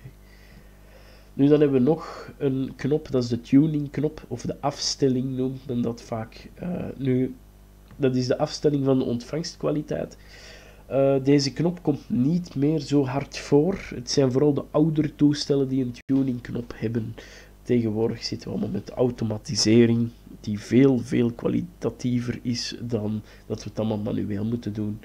Nu dan hebben we nog een knop, dat is de tuning knop, of de afstelling noemt men dat vaak. Uh, nu, dat is de afstelling van de ontvangstkwaliteit. Uh, deze knop komt niet meer zo hard voor. Het zijn vooral de oudere toestellen die een tuningknop hebben. Tegenwoordig zitten we allemaal met automatisering, die veel, veel kwalitatiever is dan dat we het allemaal manueel moeten doen.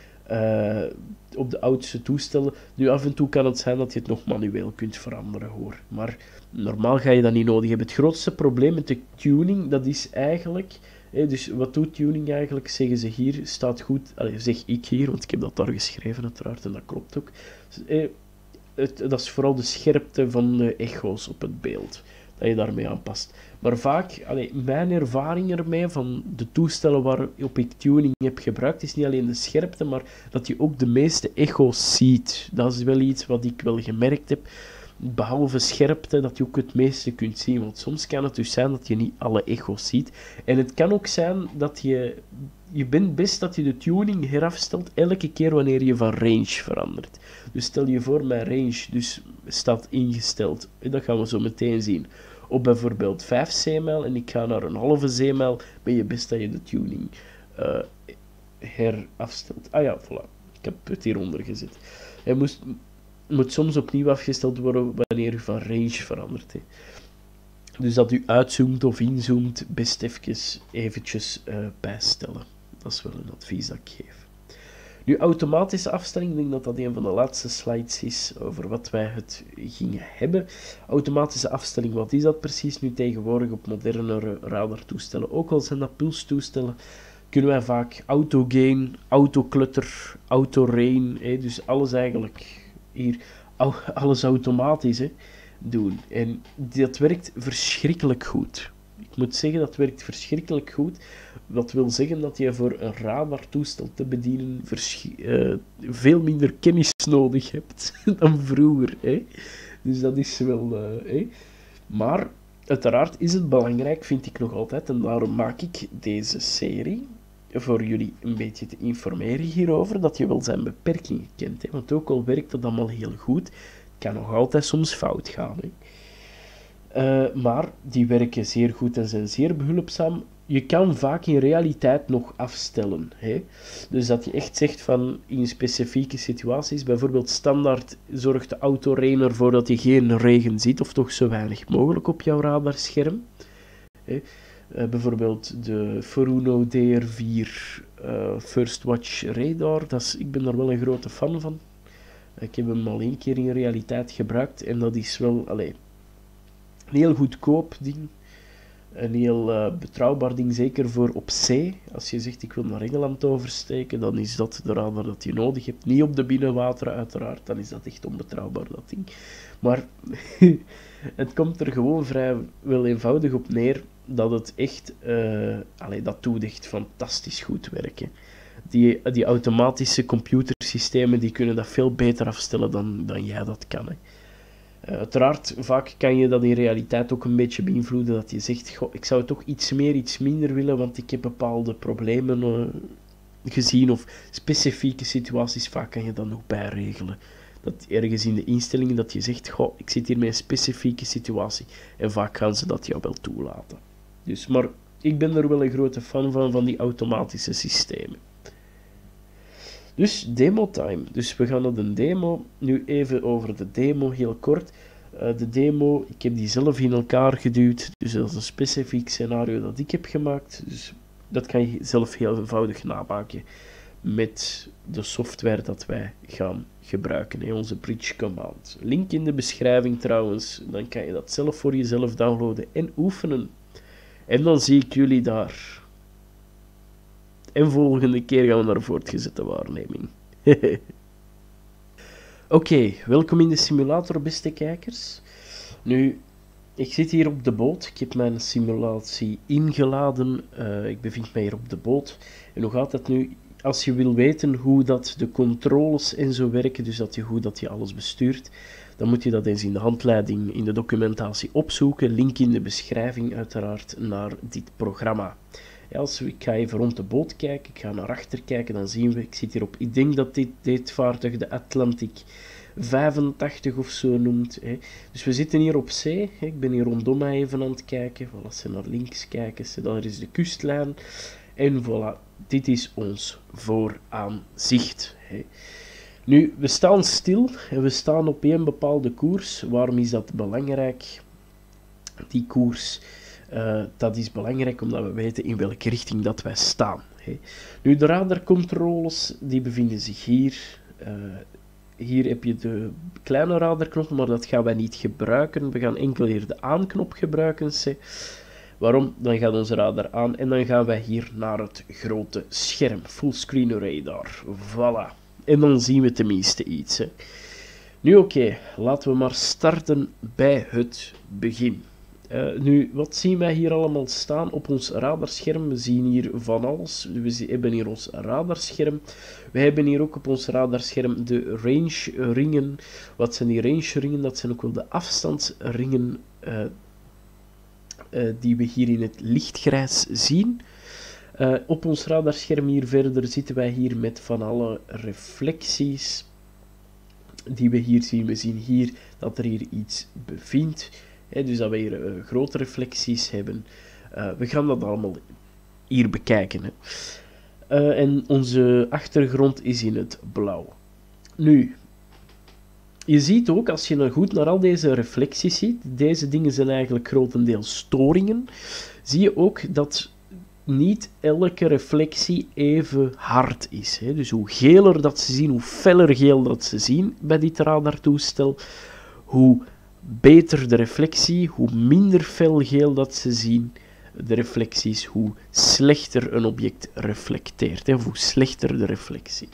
Uh, op de oudste toestellen. Nu, af en toe kan het zijn dat je het nog manueel kunt veranderen, hoor. Maar normaal ga je dat niet nodig hebben. Het grootste probleem met de tuning, dat is eigenlijk... He, dus wat doet tuning eigenlijk? Zeggen ze hier, staat goed, allez, zeg ik hier, want ik heb dat daar geschreven uiteraard en dat klopt ook. He, het, dat is vooral de scherpte van de echo's op het beeld, dat je daarmee aanpast. Maar vaak, allez, mijn ervaring ermee van de toestellen waarop ik tuning heb gebruikt, is niet alleen de scherpte, maar dat je ook de meeste echo's ziet. Dat is wel iets wat ik wel gemerkt heb. Behalve scherpte, dat je ook het meeste kunt zien. Want soms kan het dus zijn dat je niet alle echo's ziet. En het kan ook zijn dat je... Je bent best dat je de tuning herafstelt elke keer wanneer je van range verandert. Dus stel je voor, mijn range dus staat ingesteld. Dat gaan we zo meteen zien. Op bijvoorbeeld vijf zeemijl en ik ga naar een halve zeemijl, ben je best dat je de tuning uh, herafstelt. Ah ja, voilà. Ik heb het hieronder gezet. Hij moest... moet soms opnieuw afgesteld worden wanneer u van range verandert. Hè. Dus dat u uitzoomt of inzoomt, best even eventjes uh, bijstellen. Dat is wel een advies dat ik geef. Nu, automatische afstelling, ik denk dat dat een van de laatste slides is over wat wij het gingen hebben. Automatische afstelling, wat is dat precies nu tegenwoordig op modernere radartoestellen? Ook al zijn dat pulstoestellen, kunnen wij vaak auto-gain, auto-clutter, auto-rain, hè, dus alles eigenlijk... hier alles automatisch hè, doen. En dat werkt verschrikkelijk goed. Ik moet zeggen, dat werkt verschrikkelijk goed. Dat wil zeggen dat je voor een radartoestel te bedienen uh, veel minder kennis nodig hebt dan vroeger. Hè. Dus dat is wel... Uh, hè. Maar uiteraard is het belangrijk, vind ik nog altijd, en daarom maak ik deze serie... voor jullie een beetje te informeren hierover, dat je wel zijn beperkingen kent. Hè? Want ook al werkt dat allemaal heel goed, het kan nog altijd soms fout gaan. Hè? Uh, maar die werken zeer goed en zijn zeer behulpzaam. Je kan vaak in realiteit nog afstellen. Hè? Dus dat je echt zegt van in specifieke situaties, bijvoorbeeld standaard zorgt de autorain ervoor dat je geen regen ziet, of toch zo weinig mogelijk op jouw radarscherm. Hè? Uh, bijvoorbeeld de Furuno D R vier uh, First Watch Radar, dat is, ik ben daar wel een grote fan van. Ik heb hem al één keer in realiteit gebruikt en dat is wel allee, een heel goedkoop ding. Een heel uh, betrouwbaar ding, zeker voor op zee. Als je zegt ik wil naar Engeland oversteken, dan is dat de radar dat je nodig hebt. Niet op de binnenwateren uiteraard, dan is dat echt onbetrouwbaar dat ding. Maar het komt er gewoon vrij wel eenvoudig op neer dat het echt, uh, allee, dat doet echt fantastisch goed werken. Die, die automatische computersystemen die kunnen dat veel beter afstellen dan, dan jij dat kan. Hè. Uh, uiteraard, vaak kan je dat in realiteit ook een beetje beïnvloeden, dat je zegt, goh, ik zou toch iets meer, iets minder willen, want ik heb bepaalde problemen uh, gezien of specifieke situaties, vaak kan je dat nog bijregelen. Dat ergens in de instellingen dat je zegt, goh, ik zit hier met een specifieke situatie. En vaak gaan ze dat jou wel toelaten. Dus, maar ik ben er wel een grote fan van, van die automatische systemen. Dus demo time. Dus we gaan naar de demo. Nu even over de demo, heel kort. Uh, de demo, ik heb die zelf in elkaar geduwd. Dus dat is een specifiek scenario dat ik heb gemaakt. Dus dat kan je zelf heel eenvoudig namaken met de software dat wij gaan gebruiken, hè, onze bridge command. Link in de beschrijving trouwens, dan kan je dat zelf voor jezelf downloaden en oefenen. En dan zie ik jullie daar. En volgende keer gaan we naar voortgezette waarneming. Oké, okay, welkom in de simulator, beste kijkers. Nu, ik zit hier op de boot. Ik heb mijn simulatie ingeladen. Uh, ik bevind mij hier op de boot. En hoe gaat het nu? Als je wil weten hoe dat de controles en zo werken, dus dat je, hoe dat je alles bestuurt, dan moet je dat eens in de handleiding, in de documentatie opzoeken. Link in de beschrijving uiteraard naar dit programma. Ja, als we, ik ga even rond de boot kijken, ik ga naar achter kijken, dan zien we, ik zit hier op, ik denk dat dit, dit vaartuig de Atlantic vijfentachtig of zo noemt. Hè. Dus we zitten hier op zee, hè. Ik ben hier rondom mij even aan het kijken. Voilà, als ze naar links kijken, daar is de kustlijn. En voilà, dit is ons vooraanzicht. Hè. Nu, we staan stil en we staan op een bepaalde koers. Waarom is dat belangrijk? Die koers, uh, dat is belangrijk omdat we weten in welke richting dat wij staan. Hè. Nu, de radarcontroles, die bevinden zich hier. Uh, hier heb je de kleine radarknop, maar dat gaan wij niet gebruiken. We gaan enkel hier de aanknop gebruiken. Hè. Waarom? Dan gaat onze radar aan en dan gaan wij hier naar het grote scherm. Fullscreen radar. Voilà. En dan zien we tenminste iets. Hè. Nu oké, okay, laten we maar starten bij het begin. Uh, nu, wat zien wij hier allemaal staan op ons radarscherm? We zien hier van alles. We hebben hier ons radarscherm. We hebben hier ook op ons radarscherm de range ringen. Wat zijn die range ringen? Dat zijn ook wel de afstandsringen uh, uh, die we hier in het lichtgrijs zien. Uh, op ons radarscherm hier verder zitten wij hier met van alle reflecties die we hier zien. We zien hier dat er hier iets bevindt. He, dus dat we hier uh, grote reflecties hebben. Uh, we gaan dat allemaal hier bekijken. Hè. Uh, en onze achtergrond is in het blauw. Nu, je ziet ook, als je nou goed naar al deze reflecties ziet, deze dingen zijn eigenlijk grotendeels storingen, zie je ook dat niet elke reflectie even hard is. Hè. Dus hoe geler dat ze zien, hoe feller geel dat ze zien bij dit radartoestel, hoe beter de reflectie, hoe minder fel geel dat ze zien, de reflecties, hoe slechter een object reflecteert, hè, of hoe slechter de reflectie.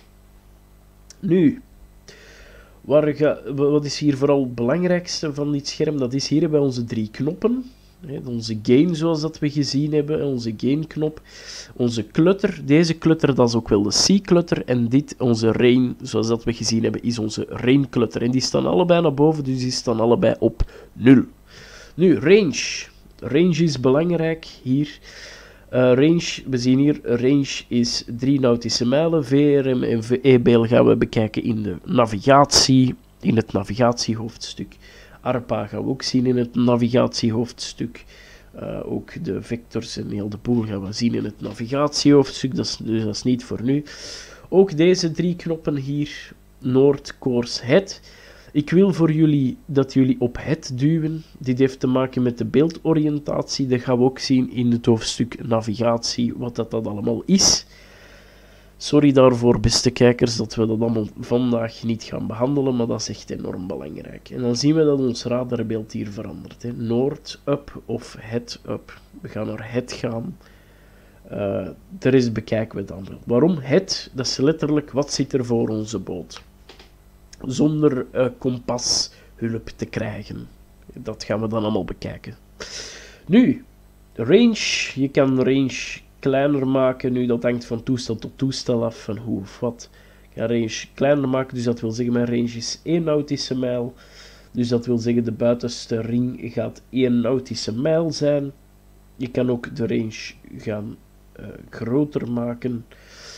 Nu, waar ga, wat is hier vooral het belangrijkste van dit scherm? Dat is hier bij onze drie knoppen. Hè, onze gain, zoals dat we gezien hebben, onze gain-knop. Onze clutter, deze clutter, dat is ook wel de C-clutter. En dit, onze rain, zoals dat we gezien hebben, is onze rain-clutter. En die staan allebei naar boven, dus die staan allebei op nul. Nu, range. Range is belangrijk hier. Uh, range, we zien hier, range is drie nautische mijlen. V R M en E B L gaan we bekijken in de navigatie, in het navigatiehoofdstuk. ARPA gaan we ook zien in het navigatiehoofdstuk. Uh, ook de vectors en heel de boel gaan we zien in het navigatiehoofdstuk, dat is, dus dat is niet voor nu. Ook deze drie knoppen hier, Noord, Course, Head. Ik wil voor jullie dat jullie op Head duwen. Dit heeft te maken met de beeldoriëntatie. Dat gaan we ook zien in het hoofdstuk navigatie, wat dat, dat allemaal is. Sorry daarvoor, beste kijkers, dat we dat allemaal vandaag niet gaan behandelen, maar dat is echt enorm belangrijk. En dan zien we dat ons radarbeeld hier verandert. Hè. Noord, up of head, up. We gaan naar head gaan. Uh, de rest bekijken we dan wel. Waarom head? Dat is letterlijk, wat zit er voor onze boot? Zonder uh, kompashulp te krijgen. Dat gaan we dan allemaal bekijken. Nu, range. Je kan range kleiner maken, nu dat hangt van toestel tot toestel af, van hoe of wat. Ik ga range kleiner maken, dus dat wil zeggen mijn range is één nautische mijl. Dus dat wil zeggen de buitenste ring gaat één nautische mijl zijn. Je kan ook de range gaan uh, groter maken.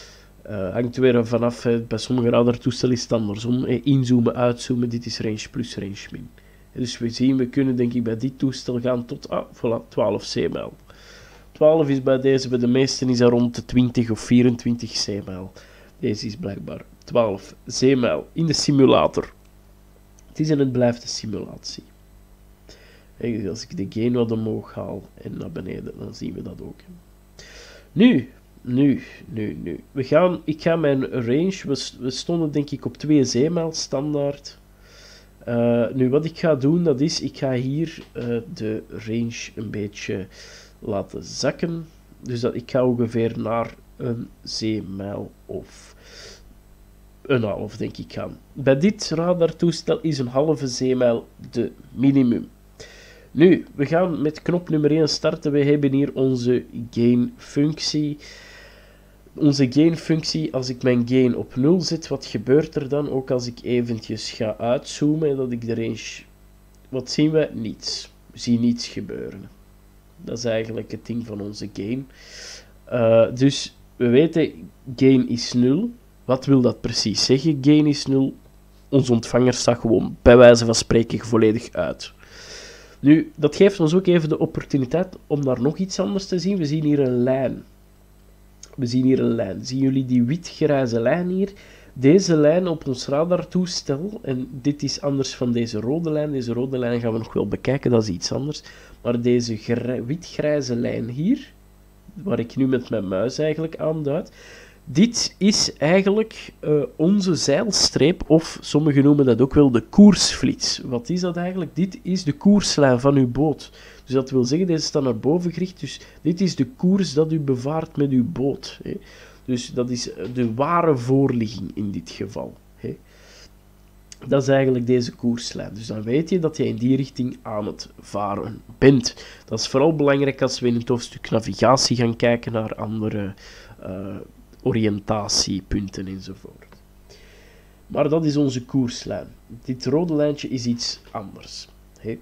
Uh, hangt weer vanaf, hè. Bij sommige radartoestellen is het andersom. Hè. Inzoomen, uitzoomen, dit is range plus, range min. Dus we zien, we kunnen denk ik bij dit toestel gaan tot ah, voilà, twaalf zeemijl. twaalf is bij deze, bij de meesten is dat rond de twintig of vierentwintig zeemijl. Deze is blijkbaar twaalf zeemijl in de simulator. Het is en het blijft een simulatie. En als ik de gain wat omhoog haal en naar beneden, dan zien we dat ook. Nu, nu, nu, nu. We gaan, ik ga mijn range, we, we stonden denk ik op twee zeemijl standaard. Uh, nu, wat ik ga doen, dat is, ik ga hier uh, de range een beetje laten zakken. Dus dat ik ga ongeveer naar een zeemijl of een half, denk ik, gaan. Bij dit radartoestel is een halve zeemijl de minimum. Nu, we gaan met knop nummer één starten. We hebben hier onze gain-functie. Onze gain-functie, als ik mijn gain op nul zet, wat gebeurt er dan? Ook als ik eventjes ga uitzoomen, dat ik de range... Wat zien we? Niets. We zien niets gebeuren. Dat is eigenlijk het ding van onze gain. Uh, dus we weten, gain is nul. Wat wil dat precies zeggen? Gain is nul. Onze ontvanger staat gewoon bij wijze van spreken volledig uit. Nu, dat geeft ons ook even de opportuniteit om daar nog iets anders te zien. We zien hier een lijn. We zien hier een lijn. Zien jullie die wit-grijze lijn hier? Deze lijn op ons radartoestel, en dit is anders van deze rode lijn. Deze rode lijn gaan we nog wel bekijken, dat is iets anders. Maar deze wit-grijze lijn hier, waar ik nu met mijn muis eigenlijk aanduid, dit is eigenlijk uh, onze zeilstreep, of sommigen noemen dat ook wel de koersflits. Wat is dat eigenlijk? Dit is de koerslijn van uw boot. Dus dat wil zeggen, deze staat naar boven gericht, dus dit is de koers dat u bevaart met uw boot. Hè. Dus dat is de ware voorligging in dit geval. Hè. Dat is eigenlijk deze koerslijn. Dus dan weet je dat je in die richting aan het varen bent. Dat is vooral belangrijk als we in het hoofdstuk navigatie gaan kijken naar andere uh, oriëntatiepunten enzovoort. Maar dat is onze koerslijn. Dit rode lijntje is iets anders. Hè.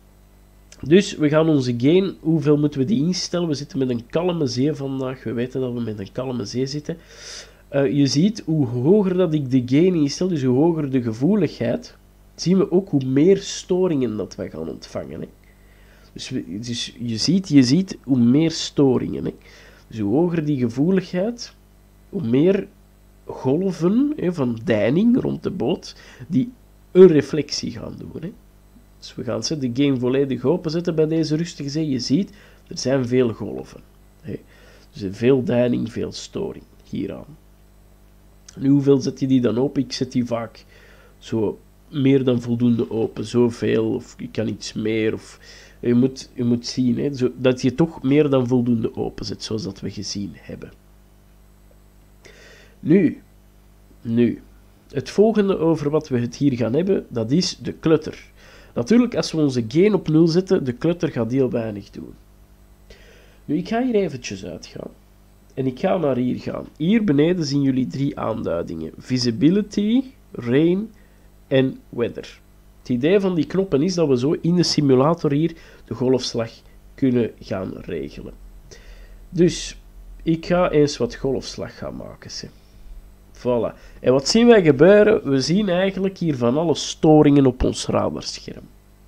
Dus we gaan onze gain, hoeveel moeten we die instellen? We zitten met een kalme zee vandaag. We weten dat we met een kalme zee zitten. Uh, je ziet, hoe hoger dat ik de gain instel, dus hoe hoger de gevoeligheid, zien we ook hoe meer storingen dat wij gaan ontvangen. Hè. Dus, we, dus je, ziet, je ziet hoe meer storingen. Hè. Dus hoe hoger die gevoeligheid, hoe meer golven hè, van deining rond de boot, die een reflectie gaan doen. Hè. Dus we gaan de gain volledig openzetten bij deze rustige zee. Je ziet, er zijn veel golven. Hè. Dus veel deining, veel storing hieraan. Nu, hoeveel zet je die dan open? Ik zet die vaak zo meer dan voldoende open. Zoveel, of ik kan iets meer. Of, je, moet, je moet zien hè, zo, dat je toch meer dan voldoende open zet, zoals dat we gezien hebben. Nu, nu, het volgende over wat we het hier gaan hebben, dat is de clutter. Natuurlijk, als we onze gain op nul zetten, de clutter gaat heel weinig doen. Nu, ik ga hier eventjes uitgaan. En ik ga naar hier gaan. Hier beneden zien jullie drie aanduidingen. Visibility, Rain en Weather. Het idee van die knoppen is dat we zo in de simulator hier de golfslag kunnen gaan regelen. Dus, ik ga eens wat golfslag gaan maken. Zeg. Voilà. En wat zien wij gebeuren? We zien eigenlijk hier van alle storingen op ons radarscherm.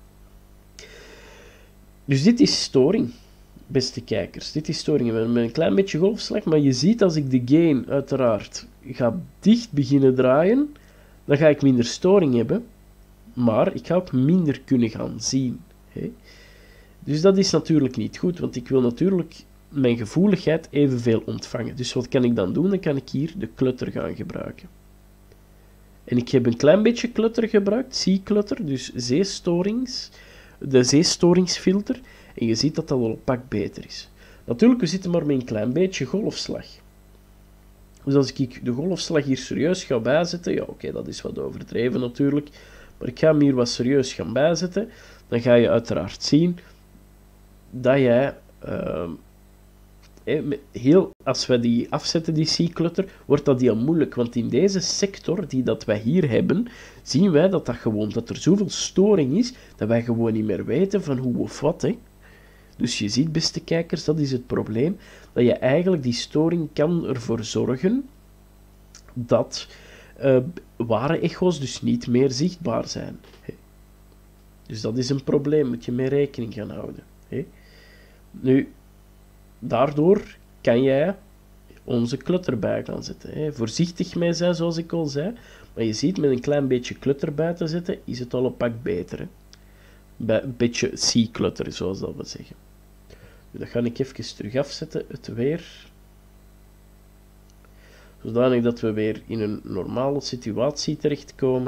Dus dit is storing. Beste kijkers, dit is storing. We hebben een klein beetje golfslag, maar je ziet als ik de gain uiteraard ga dicht beginnen draaien, dan ga ik minder storing hebben, maar ik ga ook minder kunnen gaan zien. Hè? Dus dat is natuurlijk niet goed, want ik wil natuurlijk mijn gevoeligheid evenveel ontvangen. Dus wat kan ik dan doen? Dan kan ik hier de clutter gaan gebruiken. En ik heb een klein beetje clutter gebruikt, sea-clutter, dus zeestorings, de zeestoringsfilter. En je ziet dat dat al een pak beter is. Natuurlijk, we zitten maar met een klein beetje golfslag. Dus als ik de golfslag hier serieus ga bijzetten, ja oké, okay, dat is wat overdreven natuurlijk, maar ik ga hem hier wat serieus gaan bijzetten, dan ga je uiteraard zien dat jij, uh, heel, als we die afzetten, die sea-clutter, wordt dat heel moeilijk, want in deze sector die dat wij hier hebben, zien wij dat, dat, gewoon, dat er zoveel storing is, dat wij gewoon niet meer weten van hoe of wat, hè. Dus je ziet, beste kijkers, dat is het probleem, dat je eigenlijk die storing kan ervoor zorgen dat uh, ware echo's dus niet meer zichtbaar zijn. Hey. Dus dat is een probleem, moet je mee rekening gaan houden. Hey. Nu, daardoor kan jij onze clutter bij gaan zetten. Hey. Voorzichtig mee zijn, zoals ik al zei, maar je ziet, met een klein beetje clutter bij te zetten, is het al een pak beter. Hè. Bij een beetje C-clutter, zoals dat we zeggen. Nu, dat ga ik even terug afzetten, het weer. Zodanig dat we weer in een normale situatie terechtkomen.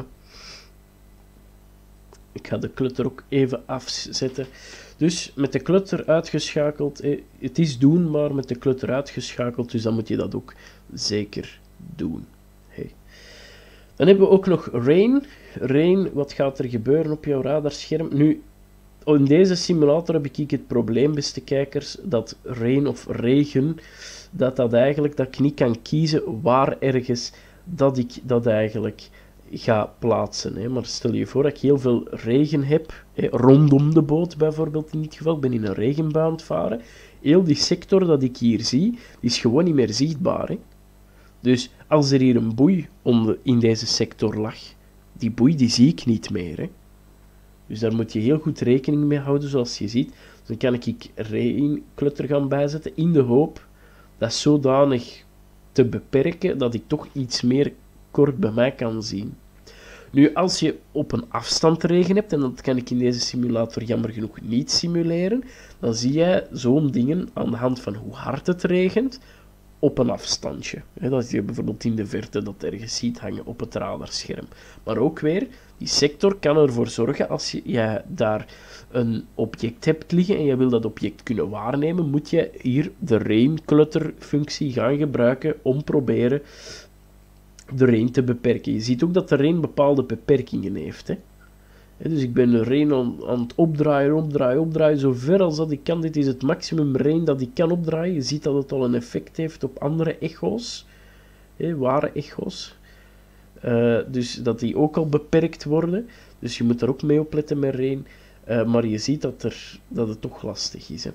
Ik ga de clutter ook even afzetten. Dus met de clutter uitgeschakeld, eh, het is doen, maar met de clutter uitgeschakeld, dus dan moet je dat ook zeker doen. Hey. Dan hebben we ook nog rain. Rain, wat gaat er gebeuren op jouw radarscherm? Nu, in deze simulator heb ik het probleem, beste kijkers, dat rain of regen, dat dat eigenlijk, dat ik niet kan kiezen waar ergens dat ik dat eigenlijk ga plaatsen. Hè. Maar stel je voor dat ik heel veel regen heb, hè, rondom de boot bijvoorbeeld in dit geval, ik ben in een regenbui aan het varen, heel die sector dat ik hier zie, die is gewoon niet meer zichtbaar. Hè. Dus als er hier een boei onder, in deze sector lag, die boei die zie ik niet meer. Hè. Dus daar moet je heel goed rekening mee houden, zoals je ziet. Dan kan ik rain-clutter gaan bijzetten, in de hoop dat zodanig te beperken, dat ik toch iets meer kort bij mij kan zien. Nu, als je op een afstand regen hebt, en dat kan ik in deze simulator jammer genoeg niet simuleren, dan zie jij zo'n dingen aan de hand van hoe hard het regent, op een afstandje. Dat je bijvoorbeeld in de verte dat ergens ziet hangen op het radarscherm. Maar ook weer, die sector kan ervoor zorgen, als je, jij daar een object hebt liggen en je wil dat object kunnen waarnemen, moet je hier de rain-clutter functie gaan gebruiken om proberen de rain te beperken. Je ziet ook dat de rain bepaalde beperkingen heeft. Hè. Dus ik ben de rain aan, aan het opdraaien, opdraaien, opdraaien, zo ver als dat ik kan. Dit is het maximum rain dat ik kan opdraaien. Je ziet dat het al een effect heeft op andere echo's, hè, ware echo's. Uh, dus dat die ook al beperkt worden. Dus je moet daar ook mee opletten met rain. Uh, maar je ziet dat, er, dat het toch lastig is. Hè.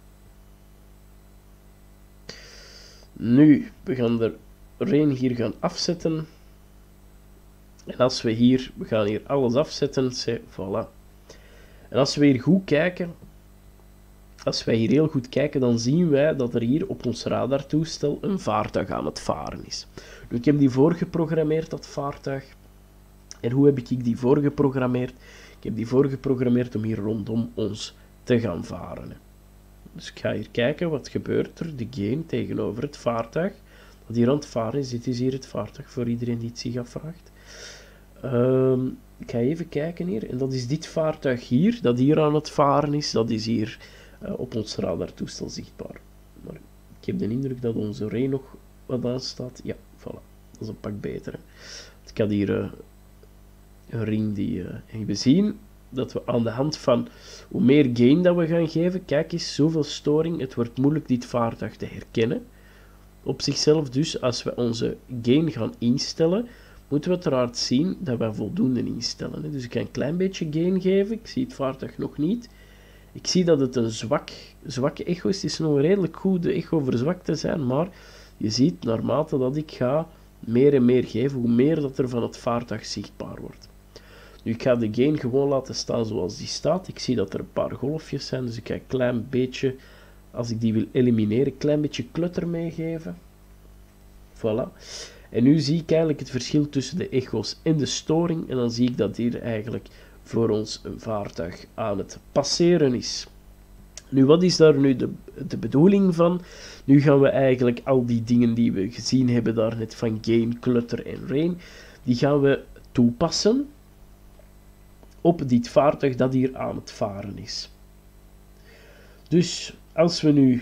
Nu, we gaan de rain hier gaan afzetten. En als we hier, we gaan hier alles afzetten, c'est, voilà. En als we hier goed kijken, als wij hier heel goed kijken, dan zien wij dat er hier op ons radartoestel een vaartuig aan het varen is. Nu, ik heb die voorgeprogrammeerd, dat vaartuig. En hoe heb ik die voorgeprogrammeerd? Ik heb die voorgeprogrammeerd om hier rondom ons te gaan varen. Dus ik ga hier kijken, wat gebeurt er? De gain tegenover het vaartuig dat hier aan het varen is. Dit is hier het vaartuig, voor iedereen die het zich afvraagt. Um, ik ga even kijken hier. En dat is dit vaartuig hier, dat hier aan het varen is. Dat is hier uh, op ons radartoestel zichtbaar. Maar ik heb de indruk dat onze rain nog wat aan staat. Ja, voilà. Dat is een pak beter. Hè. Ik had hier uh, een ring die... Uh, en we zien dat we aan de hand van hoe meer gain dat we gaan geven, kijk eens, zoveel storing, het wordt moeilijk dit vaartuig te herkennen op zichzelf. Dus als we onze gain gaan instellen, moeten we uiteraard zien dat we voldoende instellen. Hè. Dus ik ga een klein beetje gain geven, ik zie het vaartuig nog niet. Ik zie dat het een zwak, zwakke echo is, het is nog een redelijk goede echo verzwakt te zijn, maar je ziet, naarmate dat ik ga meer en meer geven, hoe meer dat er van het vaartuig zichtbaar wordt. Nu, ik ga de gain gewoon laten staan zoals die staat. Ik zie dat er een paar golfjes zijn, dus ik ga een klein beetje, als ik die wil elimineren, een klein beetje clutter meegeven. Voilà. En nu zie ik eigenlijk het verschil tussen de echo's en de storing. En dan zie ik dat hier eigenlijk voor ons een vaartuig aan het passeren is. Nu, wat is daar nu de, de bedoeling van? Nu gaan we eigenlijk al die dingen die we gezien hebben daarnet van gain, clutter en rain, die gaan we toepassen op dit vaartuig dat hier aan het varen is. Dus als we nu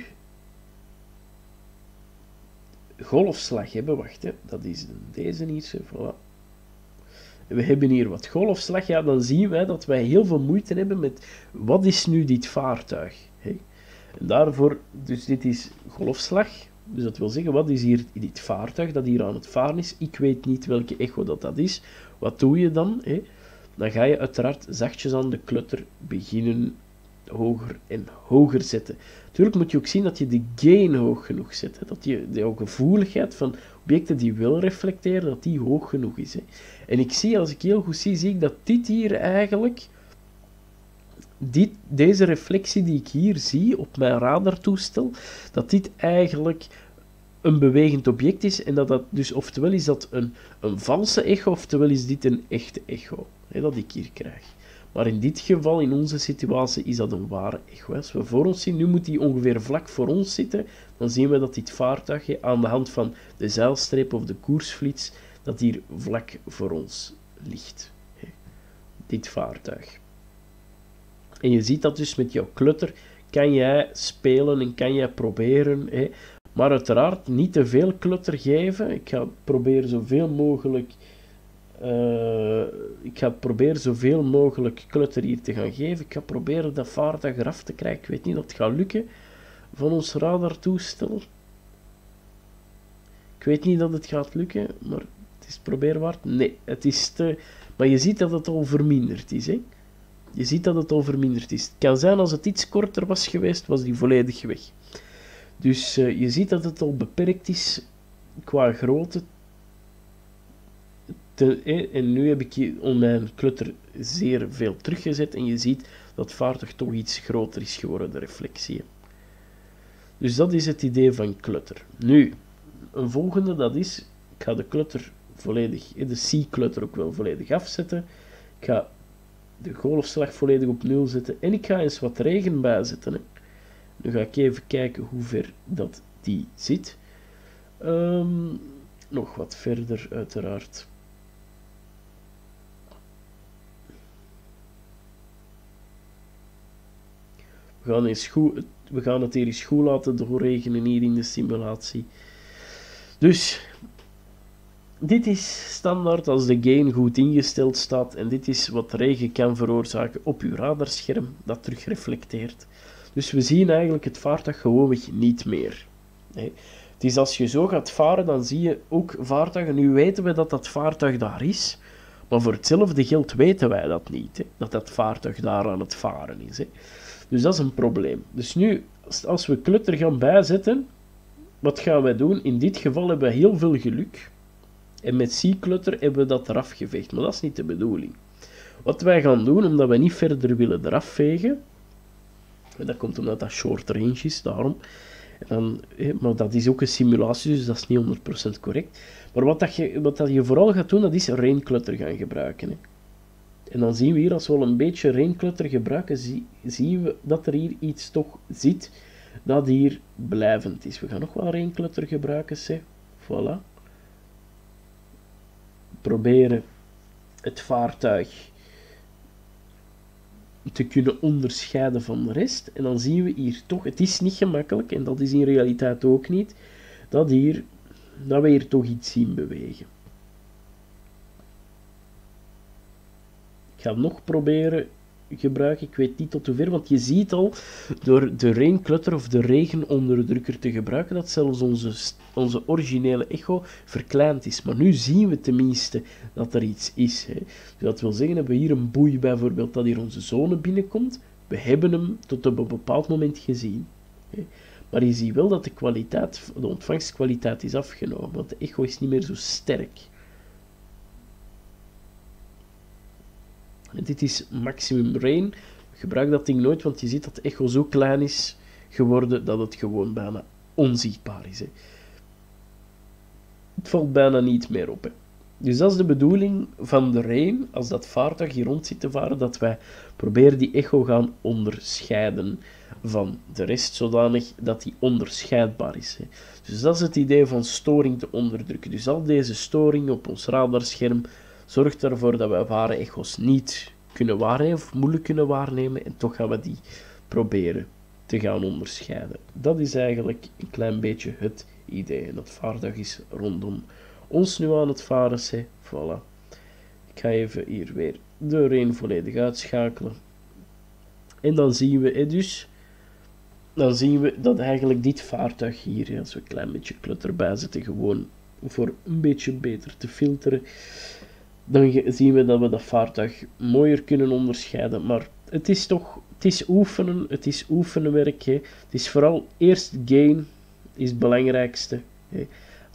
golfslag hebben, wacht, hè, dat is deze hier, voilà. We hebben hier wat golfslag, ja, dan zien wij dat wij heel veel moeite hebben met wat is nu dit vaartuig. Hè? En daarvoor, dus dit is golfslag, dus dat wil zeggen, wat is hier dit vaartuig dat hier aan het varen is? Ik weet niet welke echo dat dat is. Wat doe je dan? Hè? Dan ga je uiteraard zachtjes aan de clutter beginnen hoger en hoger zetten. Natuurlijk moet je ook zien dat je de gain hoog genoeg zet. Hè? Dat je de gevoeligheid van objecten die wel reflecteren, dat die hoog genoeg is. Hè. En ik zie, als ik heel goed zie, zie ik dat dit hier eigenlijk, dit, deze reflectie die ik hier zie op mijn radartoestel, dat dit eigenlijk een bewegend object is en dat dat dus, oftewel is dat een, een valse echo, oftewel is dit een echte echo, hè, dat ik hier krijg. Maar in dit geval, in onze situatie, is dat een ware echo. Als we voor ons zien, nu moet die ongeveer vlak voor ons zitten, dan zien we dat dit vaartuig, hè, aan de hand van de zeilstreep of de koersflits, dat hier vlak voor ons ligt. Hè. Dit vaartuig. En je ziet dat dus met jouw klutter, kan jij spelen en kan jij proberen, hè, maar uiteraard niet te veel klutter geven. Ik ga proberen zoveel mogelijk, uh, ik ga proberen zoveel mogelijk klutter hier te gaan geven. Ik ga proberen dat vaartuig eraf te krijgen. Ik weet niet of het gaat lukken van ons radartoestel. Ik weet niet dat het gaat lukken, maar het is proberen waard. Nee, het is te... Maar je ziet dat het al verminderd is, hè. Je ziet dat het al verminderd is. Het kan zijn als het iets korter was geweest, was die volledig weg. Dus uh, je ziet dat het al beperkt is qua grootte. Te, eh, en nu heb ik hier op mijn klutter zeer veel teruggezet. En je ziet dat het vaartuig toch iets groter is geworden, de reflectie. Dus dat is het idee van klutter. Nu, een volgende, dat is... Ik ga de klutter volledig, de C-klutter ook wel volledig afzetten. Ik ga de golfslag volledig op nul zetten. En ik ga eens wat regen bijzetten. Hè. Nu ga ik even kijken hoe ver dat die zit. Um, nog wat verder, uiteraard. We gaan, eens goed, we gaan het hier eens goed laten doorregenen hier in de simulatie. Dus, dit is standaard als de gain goed ingesteld staat. En dit is wat regen kan veroorzaken op uw radarscherm, dat terug reflecteert. Dus we zien eigenlijk het vaartuig gewoonweg niet meer. Nee. Het is als je zo gaat varen, dan zie je ook vaartuigen. Nu weten we dat dat vaartuig daar is, maar voor hetzelfde geld weten wij dat niet. Hè? Dat dat vaartuig daar aan het varen is. Hè? Dus dat is een probleem. Dus nu, als we klutter gaan bijzetten, wat gaan wij doen? In dit geval hebben we heel veel geluk. En met C-klutter hebben we dat eraf geveegd. Maar dat is niet de bedoeling. Wat wij gaan doen, omdat we niet verder willen eraf vegen, en dat komt omdat dat short range is, daarom. En dan, maar dat is ook een simulatie, dus dat is niet honderd procent correct. Maar wat, dat je, wat dat je vooral gaat doen, dat is rainclutter gaan gebruiken. Hè. En dan zien we hier, als we al een beetje rainclutter gebruiken, zie, zien we dat er hier iets toch zit dat hier blijvend is. We gaan nog wel rainclutter gebruiken, zeg. Voilà. Proberen het vaartuig te kunnen onderscheiden van de rest. En dan zien we hier toch, het is niet gemakkelijk, en dat is in realiteit ook niet, dat, hier, dat we hier toch iets zien bewegen. Ik ga nog proberen gebruiken, ik weet niet tot hoever, want je ziet al, door de rainclutter of de regenonderdrukker te gebruiken, dat zelfs onze, onze originele echo verkleind is. Maar nu zien we tenminste dat er iets is. Hè. Dus dat wil zeggen, hebben we hier een boei bijvoorbeeld dat hier onze zone binnenkomt. We hebben hem tot op een bepaald moment gezien. Hè. Maar je ziet wel dat de kwaliteit, de ontvangstkwaliteit is afgenomen, want de echo is niet meer zo sterk. En dit is maximum rain. Gebruik dat ding nooit, want je ziet dat de echo zo klein is geworden dat het gewoon bijna onzichtbaar is. Hè. Het valt bijna niet meer op. Hè. Dus dat is de bedoeling van de rain, als dat vaartuig hier rond zit te varen, dat wij proberen die echo gaan onderscheiden van de rest, zodanig dat die onderscheidbaar is. Hè. Dus dat is het idee van storing te onderdrukken. Dus al deze storing op ons radarscherm zorgt ervoor dat we ware echo's niet kunnen waarnemen of moeilijk kunnen waarnemen en toch gaan we die proberen te gaan onderscheiden. Dat is eigenlijk een klein beetje het idee. En dat vaartuig is rondom ons nu aan het varen. Hè. Voilà. Ik ga even hier weer de rain volledig uitschakelen. En dan zien we hè, dus dan zien we dat eigenlijk dit vaartuig hier, hè, als we een klein beetje klutter bijzetten, gewoon voor een beetje beter te filteren, dan zien we dat we dat vaartuig mooier kunnen onderscheiden. Maar het is toch, het is oefenen, het is oefenenwerk. Hè. Het is vooral eerst gain, is het belangrijkste. Hè.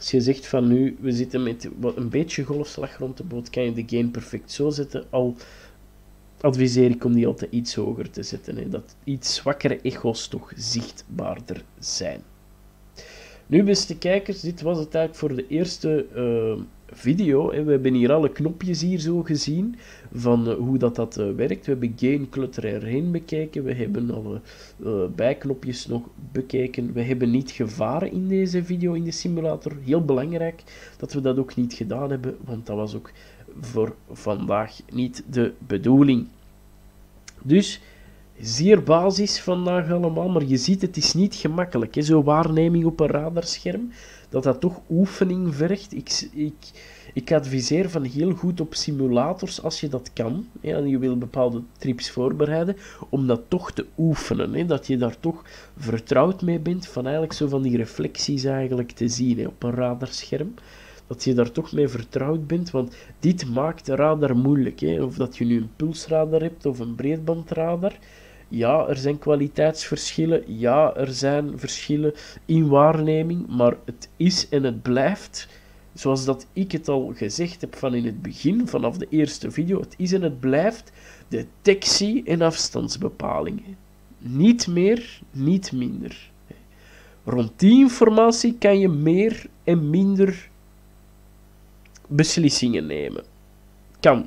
Als je zegt van nu, we zitten met een beetje golfslag rond de boot, kan je de gain perfect zo zetten. Al adviseer ik om die altijd iets hoger te zetten. Hè. Dat iets zwakkere echo's toch zichtbaarder zijn. Nu, beste kijkers, dit was het eigenlijk voor de eerste uh, video. Hè. We hebben hier alle knopjes hier zo gezien van uh, hoe dat, dat uh, werkt. We hebben gain, clutter erheen bekeken. We hebben alle uh, bijknopjes nog bekeken. We hebben niet gevaren in deze video in de simulator. Heel belangrijk dat we dat ook niet gedaan hebben, want dat was ook voor vandaag niet de bedoeling. Dus zeer basis vandaag allemaal, maar je ziet het is niet gemakkelijk. Zo'n waarneming op een radarscherm, dat dat toch oefening vergt. Ik, ik, ik adviseer van heel goed op simulators, als je dat kan, hè, en je wil bepaalde trips voorbereiden, om dat toch te oefenen. Hè, dat je daar toch vertrouwd mee bent, van eigenlijk zo van die reflecties eigenlijk te zien hè, op een radarscherm. Dat je daar toch mee vertrouwd bent, want dit maakt de radar moeilijk. Hè. Of dat je nu een pulsradar hebt of een breedbandradar. Ja, er zijn kwaliteitsverschillen. Ja, er zijn verschillen in waarneming. Maar het is en het blijft, zoals dat ik het al gezegd heb van in het begin, vanaf de eerste video. Het is en het blijft detectie en afstandsbepaling. Niet meer, niet minder. Rond die informatie kan je meer en minder beslissingen nemen. Kan.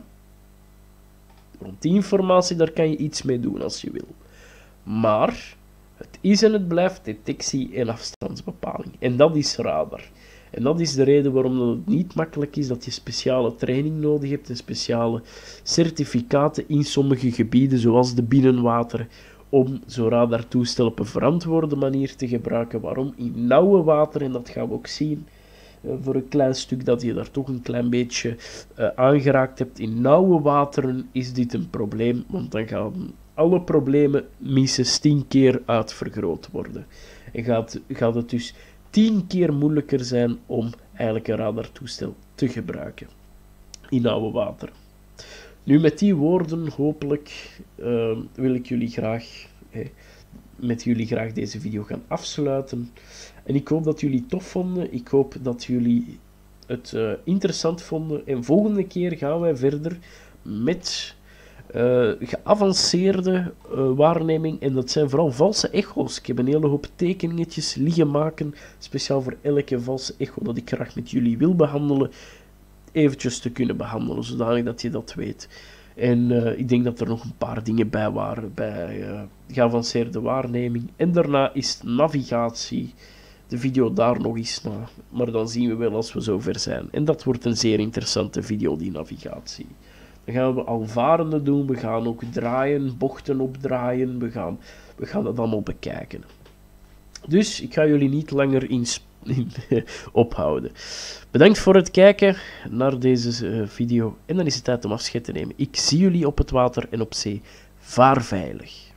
Rond die informatie, daar kan je iets mee doen als je wil. Maar het is en het blijft detectie en afstandsbepaling. En dat is radar. En dat is de reden waarom het niet makkelijk is dat je speciale training nodig hebt en speciale certificaten in sommige gebieden, zoals de binnenwater, om zo'n radartoestel op een verantwoorde manier te gebruiken. Waarom? In nauwe water, en dat gaan we ook zien, voor een klein stuk dat je daar toch een klein beetje uh, aangeraakt hebt. In nauwe wateren is dit een probleem, want dan gaan alle problemen minstens tien keer uitvergroot worden. En gaat, gaat het dus tien keer moeilijker zijn om eigenlijk een radartoestel te gebruiken in nauwe water. Nu, met die woorden hopelijk uh, wil ik jullie graag... Eh, met jullie graag deze video gaan afsluiten. En ik hoop dat jullie het tof vonden. Ik hoop dat jullie het uh, interessant vonden. En volgende keer gaan wij verder met uh, geavanceerde uh, waarneming. En dat zijn vooral valse echo's. Ik heb een hele hoop tekeningetjes liggen maken. Speciaal voor elke valse echo dat ik graag met jullie wil behandelen. Eventjes te kunnen behandelen, zodanig dat je dat weet. En uh, ik denk dat er nog een paar dingen bij waren bij uh, geavanceerde waarneming. En daarna is navigatie. De video daar nog eens na. Maar dan zien we wel als we zover zijn. En dat wordt een zeer interessante video, die navigatie. Dan gaan we alvarende doen. We gaan ook draaien, bochten opdraaien. We gaan, we gaan dat allemaal bekijken. Dus ik ga jullie niet langer in, in ophouden. Bedankt voor het kijken naar deze uh, video. En dan is het tijd om afscheid te nemen. Ik zie jullie op het water en op zee. Vaar veilig.